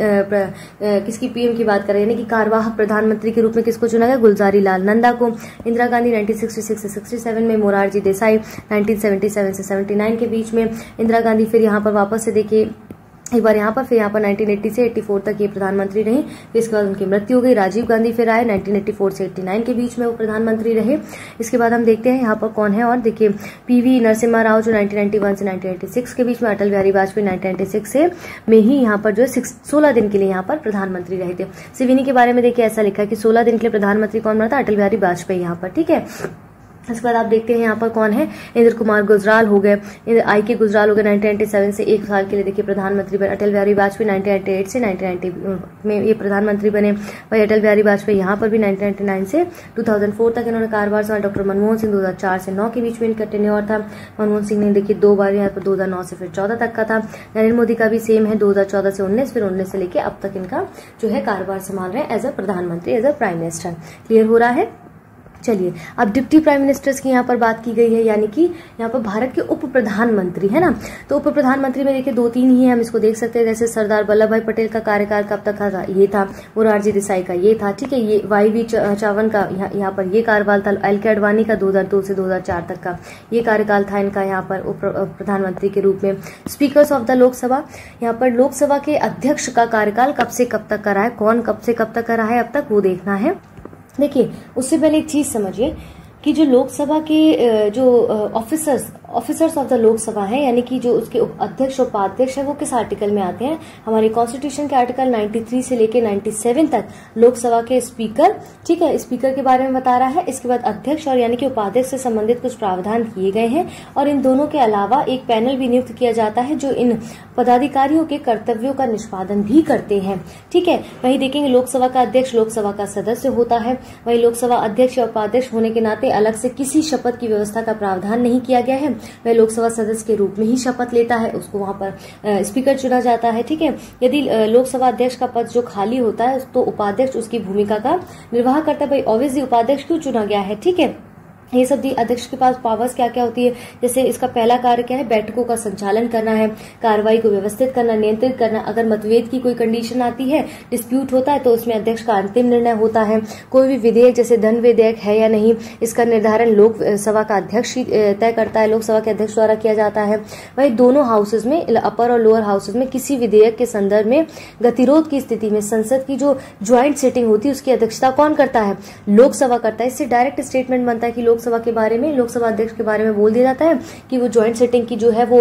किसकी पीएम की बात करें, यानी कि कार्यवाहक प्रधानमंत्री के रूप में किसको चुना गया, गुलजारी लाल नंदा को। Indira Gandhi nineteen sixty six से सिक्सटी सेवन में, Morarji Desai nineteen seventy seven से सेवेंटी नाइन के बीच में इंदिरा गांधी फिर यहाँ पर वापस से देखिए एक बार यहाँ पर, फिर यहाँ पर नाइनटीन एटी से चौरासी तक ये प्रधानमंत्री रहे, फिर इसके बाद उनकी मृत्यु हो गई। राजीव गांधी फिर आए नाइनटीन एटी फोर से नवासी के बीच में वो प्रधानमंत्री रहे। इसके बाद हम देखते हैं यहाँ पर कौन है, और देखिए पीवी नरसिम्हा राव जो नाइनटीन नाइंटी वन से नाइनटीन एटी सिक्स के बीच में, Atal Bihari Vajpayee nineteen ninety six से में ही यहाँ पर जो है सोलह दिन के लिए यहाँ पर प्रधानमंत्री रहे थे। सिविनी के बारे में देखिए ऐसा लिखा है कि सोलह दिन के लिए प्रधानमंत्री कौन बना था, अटल बिहारी वाजपेयी यहाँ पर, ठीक है। इसके बाद आप देखते हैं यहाँ पर कौन है, इंद्र कुमार गुजराल हो गए, आई के गुजराल हो गए नाइनटीन नाइंटी सेवन से एक साल के लिए देखिए प्रधानमंत्री बने। Atal Bihari Vajpayee nineteen ninety eight से नाइनटीन नाइंटी में ये प्रधानमंत्री बने। वही अटल बिहारी वाजपेयी यहाँ पर भी नाइनटीन नाइंटी नाइन से दो हज़ार फोर तक इन्होंने कार्यभार संभाला। डॉक्टर मनमोहन सिंह दो हज़ार चार से नौ के बीच में इनका टेन्योर था। मनमोहन सिंह ने देखिए दो बार यहाँ पर दो हज़ार नौ से फिर चौदह तक का था। नरेंद्र मोदी का भी सेम है, दो हज़ार चौदह से उन्नीस, फिर उन्नीस से लेके अब तक इनका जो है कार्यभार संभाल रहे हैं एज अ प्रधानमंत्री, as a prime minister. Clear हो रहा है। चलिए अब डिप्टी प्राइम मिनिस्टर्स की यहाँ पर बात की गई है, यानी कि यहाँ पर भारत के उप प्रधानमंत्री है ना। तो उप प्रधानमंत्री में देखिए दो तीन ही है, हम इसको देख सकते हैं। जैसे सरदार वल्लभ भाई पटेल का कार्यकाल कब तक था, ये था। मोरारजी देसाई का ये था, ठीक है। ये वाई वी चावन का यहाँ यहाँ पर ये कार्यकाल था। एल के अडवाणी का दो हज़ार दो से दो हज़ार चार तक का ये कार्यकाल था इनका यहाँ पर उप प्रधानमंत्री के रूप में। स्पीकर्स ऑफ द लोकसभा, यहाँ पर लोकसभा के अध्यक्ष का कार्यकाल कब से कब तक का रहा है, कौन कब से कब तक का रहा है अब तक, वो देखना है। देखिए उससे पहले एक चीज समझिए कि जो लोकसभा के जो officers officers of the Lok Sabha है, यानी कि जो उसके अध्यक्ष और उपाध्यक्ष है वो किस आर्टिकल में आते हैं, हमारे कॉन्स्टिट्यूशन के आर्टिकल तिरानवे से लेकर सत्तानवे तक लोकसभा के स्पीकर, ठीक है, स्पीकर के बारे में बता रहा है। इसके बाद अध्यक्ष और यानी कि उपाध्यक्ष से संबंधित कुछ प्रावधान किए गए हैं और इन दोनों के अलावा एक पैनल भी नियुक्त किया जाता है जो इन पदाधिकारियों के कर्तव्यों का निष्पादन भी करते हैं, ठीक है। वहीं देखेंगे लोकसभा का अध्यक्ष लोकसभा का सदस्य होता है। वहीं लोकसभा अध्यक्ष या उपाध्यक्ष होने के नाते अलग से किसी शपथ की व्यवस्था का प्रावधान नहीं किया गया है। वह लोकसभा सदस्य के रूप में ही शपथ लेता है, उसको वहां पर स्पीकर चुना जाता है, ठीक है। यदि लोकसभा अध्यक्ष का पद जो खाली होता है तो उपाध्यक्ष उसकी भूमिका का निर्वाह करता है। भाई ऑब्वियसली उपाध्यक्ष क्यों चुना गया है, ठीक है। ये सब दी अध्यक्ष के पास पावर्स क्या क्या होती है, जैसे इसका पहला कार्य क्या है, बैठकों का संचालन करना है, कार्रवाई को व्यवस्थित करना, नियंत्रित करना। अगर मतभेद की कोई कंडीशन आती है, डिस्प्यूट होता है तो उसमें अध्यक्ष का अंतिम निर्णय होता है। कोई भी विधेयक जैसे धन विधेयक है या नहीं, इसका निर्धारण लोकसभा का अध्यक्ष ही तय करता है, लोकसभा के अध्यक्ष द्वारा किया जाता है। वही दोनों हाउसेज में, अपर और लोअर हाउसेज में किसी विधेयक के संदर्भ में गतिरोध की स्थिति में संसद की जो ज्वाइंट सिटिंग होती है उसकी अध्यक्षता कौन करता है, लोकसभा करता है। इससे डायरेक्ट स्टेटमेंट बनता है कि लोकसभा के बारे में, लोकसभा अध्यक्ष के बारे में बोल दिया जाता है कि वो ज्वाइंट सिटिंग की जो है वो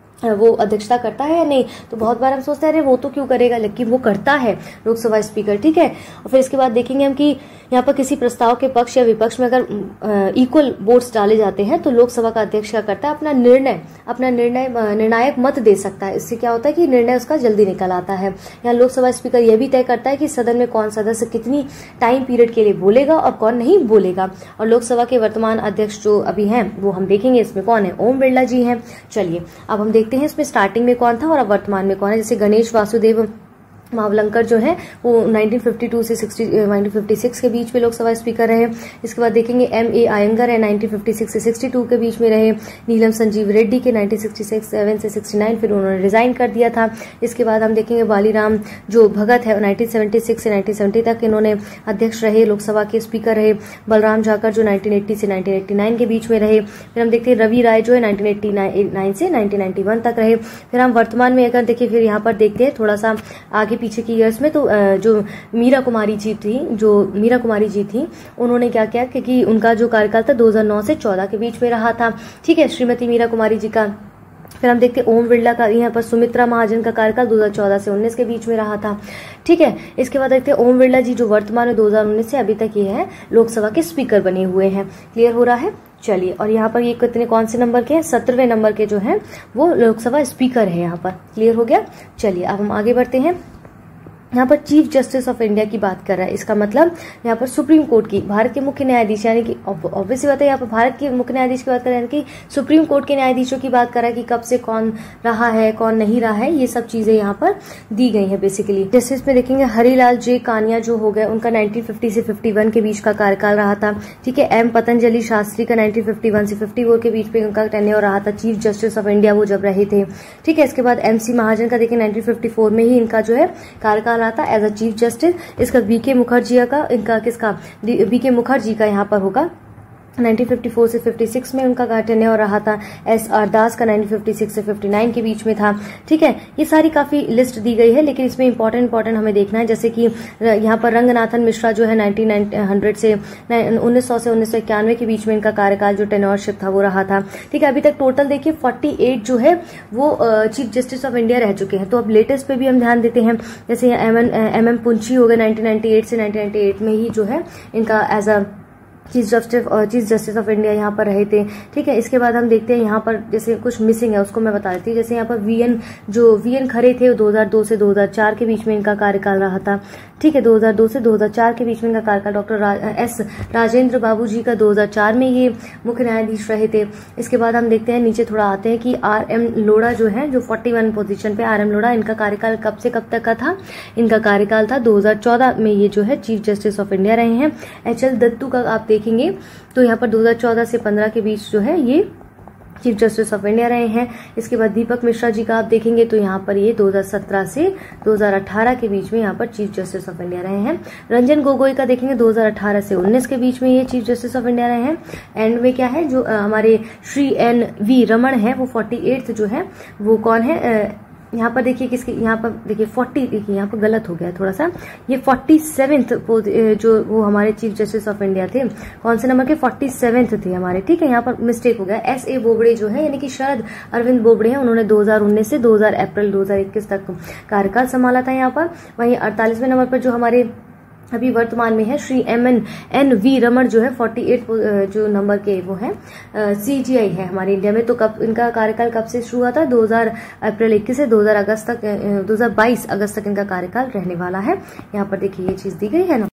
वो अध्यक्षता करता है या नहीं। तो बहुत बार हम सोचते हैं अरे वो तो क्यों करेगा, लेकिन वो करता है लोकसभा स्पीकर, ठीक है। और फिर इसके बाद देखेंगे हम कि यहाँ पर किसी प्रस्ताव के पक्ष या विपक्ष में अगर इक्वल वोट्स डाले जाते हैं तो लोकसभा का अध्यक्ष क्या करता है, अपना निर्णय अपना निर्णय निर्णायक मत दे सकता है। इससे क्या होता है कि निर्णय उसका जल्दी निकल आता है। यहाँ लोकसभा स्पीकर यह भी तय करता है कि सदन में कौन सदस्य कितनी टाइम पीरियड के लिए बोलेगा और कौन नहीं बोलेगा। और लोकसभा के वर्तमान अध्यक्ष जो अभी हैं वो हम देखेंगे इसमें कौन है, ओम बिरला जी हैं। चलिए अब हम देखते हैं इसमें स्टार्टिंग में कौन था और अब वर्तमान में कौन है। जैसे गणेश वासुदेव मावलंकर जो है वो उन्नीस सौ बावन से उन्नीस सौ छप्पन के बीच में लोकसभा स्पीकर रहे। इसके बाद देखेंगे एम ए आयंगर है उन्नीस सौ छप्पन से बासठ के बीच में रहे। नीलम संजीव रेड्डी के उन्नीस सौ सरसठ से उनहत्तर, फिर उन्होंने रिजाइन कर दिया था। इसके बाद हम देखेंगे बालीराम जो भगत है उन्नीस सौ छिहत्तर से उन्नीस सौ सत्तर तक इन्होंने अध्यक्ष रहे, लोकसभा के स्पीकर रहे। बलराम झाकर जो उन्नीस सौ अस्सी से उन्नीस सौ नवासी के बीच में रहे। फिर हम देखते हैं रवि राय जो है उन्नीस सौ नवासी से उन्नीस सौ इक्यानवे तक रहे। फिर हम वर्तमान में अगर देखिए फिर यहाँ पर देखते हैं थोड़ा सा आगे पीछे की ईयर्स में, तो जो मीरा कुमारी जी थी जो मीरा कुमारी जी थी उन्होंने क्या किया, क्योंकि उनका जो कार्यकाल था दो हज़ार नौ से चौदह के बीच में रहा था, ठीक है, श्रीमती मीरा कुमारी जी का। फिर हम देखते हैं ओम बिरला का, यहाँ पर सुमित्रा महाजन का कार्यकाल दो हज़ार चौदह से उन्नीस के बीच में रहा था, ठीक है। इसके बाद देखते हैं ओम बिरला जी जो वर्तमान में दो हज़ार उन्नीस से अभी तक ये है लोकसभा के स्पीकर बने हुए हैं। क्लियर हो रहा है। चलिए और यहाँ पर ये कितने कौन से नंबर के हैं, सत्रहवें नंबर के जो है वो लोकसभा स्पीकर है यहाँ पर। क्लियर हो गया। चलिए अब हम आगे बढ़ते हैं। यहाँ पर चीफ जस्टिस ऑफ इंडिया की बात कर रहा है, इसका मतलब यहाँ पर सुप्रीम कोर्ट की, भारत के मुख्य न्यायाधीश, यानी कि ऑब्वियसली बात है यहाँ पर भारत के मुख्य न्यायाधीश की बात कर रहे हैं कि सुप्रीम कोर्ट के न्यायाधीशों की बात कर रहा है कि कब से कौन रहा है कौन नहीं रहा है, ये सब चीजें यहाँ पर दी गई है बेसिकली। जैसे इसमें देखेंगे हरिलाल जे कानिया जो हो गए, उनका नाइनटीन फिफ्टी से इक्यावन के बीच का कार्यकाल रहा था, ठीक है। एम पतंजलि शास्त्री का नाइनटीन फिफ्टी वन से चौवन के बीच में उनका टेन्योर रहा था, चीफ जस्टिस ऑफ इंडिया वो जब रहे थे, ठीक है। इसके बाद एमसी महाजन का देखिए नाइनटीन फिफ्टी फोर में ही इनका जो है कार्यकाल रहा था एज अ चीफ जस्टिस। इसका बीके मुखर्जी का इनका किसका बीके मुखर्जी का यहाँ पर होगा नाइनटीन फिफ्टी फोर से छप्पन में उनका टेन्योर रहा था। एस आर दास का नाइनटीन फिफ्टी सिक्स से उनसठ के बीच में था, ठीक है। ये सारी काफी लिस्ट दी गई है, लेकिन इसमें इंपॉर्टेंट इंपॉर्टेंट हमें देखना है। जैसे कि यहाँ पर रंगनाथन मिश्रा जो है नाइनटीन हंड्रेड से उन्नीस सौ से उन्नीस सौ इक्यानवे के बीच में इनका कार्यकाल जो टेन्योरशिप था वो रहा था, ठीक है। अभी तक टोटल देखिए अड़तालीस जो है वो चीफ जस्टिस ऑफ इंडिया रह चुके हैं। तो अब लेटेस्ट पे भी हम ध्यान देते हैं, जैसे एम एम एम पुंची हो गए नाइनटीन नाइनटी एट से नाइनटीन नाइनटी एट में ही जो है इनका as a chief justice chief justice of India यहाँ पर रहे थे, ठीक है। इसके बाद हम देखते हैं यहाँ पर जैसे कुछ मिसिंग है उसको मैं बता देती हूँ। जैसे यहाँ पर वीएन जो वीएन खरे थे दो हज़ार दो से दो हज़ार चार के बीच में इनका कार्यकाल रहा था, ठीक है। दो हज़ार दो से दो हज़ार चार के बीच में इनका कार्यकाल। डॉक्टर रा, एस राजेंद्र बाबू जी का दो हज़ार चार में ये मुख्य न्यायाधीश रहे थे। इसके बाद हम देखते हैं नीचे थोड़ा आते हैं कि आर एम लोढ़ा जो है जो इकतालीस पोजीशन पे आर एम लोढ़ा, इनका कार्यकाल कब से कब तक का था, इनका कार्यकाल था दो हज़ार चौदह में ये जो है चीफ जस्टिस ऑफ इंडिया रहे हैं। एच एल दत्तू का आप देखेंगे तो यहाँ पर दो हज़ार चौदह से पंद्रह के बीच जो है ये चीफ जस्टिस ऑफ इंडिया रहे हैं। इसके बाद दीपक मिश्रा जी का आप देखेंगे तो यहाँ पर ये दो हज़ार सत्रह से दो हज़ार अठारह के बीच में यहाँ पर चीफ जस्टिस ऑफ इंडिया रहे हैं। रंजन गोगोई का देखेंगे दो हज़ार अठारह से उन्नीस के बीच में ये चीफ जस्टिस ऑफ इंडिया रहे हैं। एंड में क्या है जो आ, हमारे श्री एन वी रमन है वो अड़तालीस जो है वो कौन है, यहाँ पर देखिए किसके, यहाँ पर देखिए फोर्टी, देखिए यहाँ पर गलत हो गया थोड़ा सा, ये फोर्टी सेवेंथ जो वो हमारे चीफ जस्टिस ऑफ इंडिया थे, कौन से नंबर के, फोर्टी सेवेंथ थे हमारे, ठीक है। यहाँ पर मिस्टेक हो गया, एस ए बोबड़े जो है यानी कि शरद अरविंद बोबड़े हैं, उन्होंने दो हज़ार उन्नीस से दो हज़ार अप्रैल दो हज़ार इक्कीस तक कार्यकाल संभाला था यहाँ पर। वहीं अड़तालीसवें नंबर पर जो हमारे अभी वर्तमान में है श्री एम एन एन वी रमन जो है अड़तालीस जो नंबर के वो है सीजीआई है हमारे इंडिया में। तो कब इनका कार्यकाल कब से शुरू हुआ था, दो हज़ार अप्रैल इक्कीस से दो हज़ार अगस्त तक, दो हज़ार बाईस अगस्त तक इनका कार्यकाल रहने वाला है। यहाँ पर देखिए ये चीज दी गई है ना।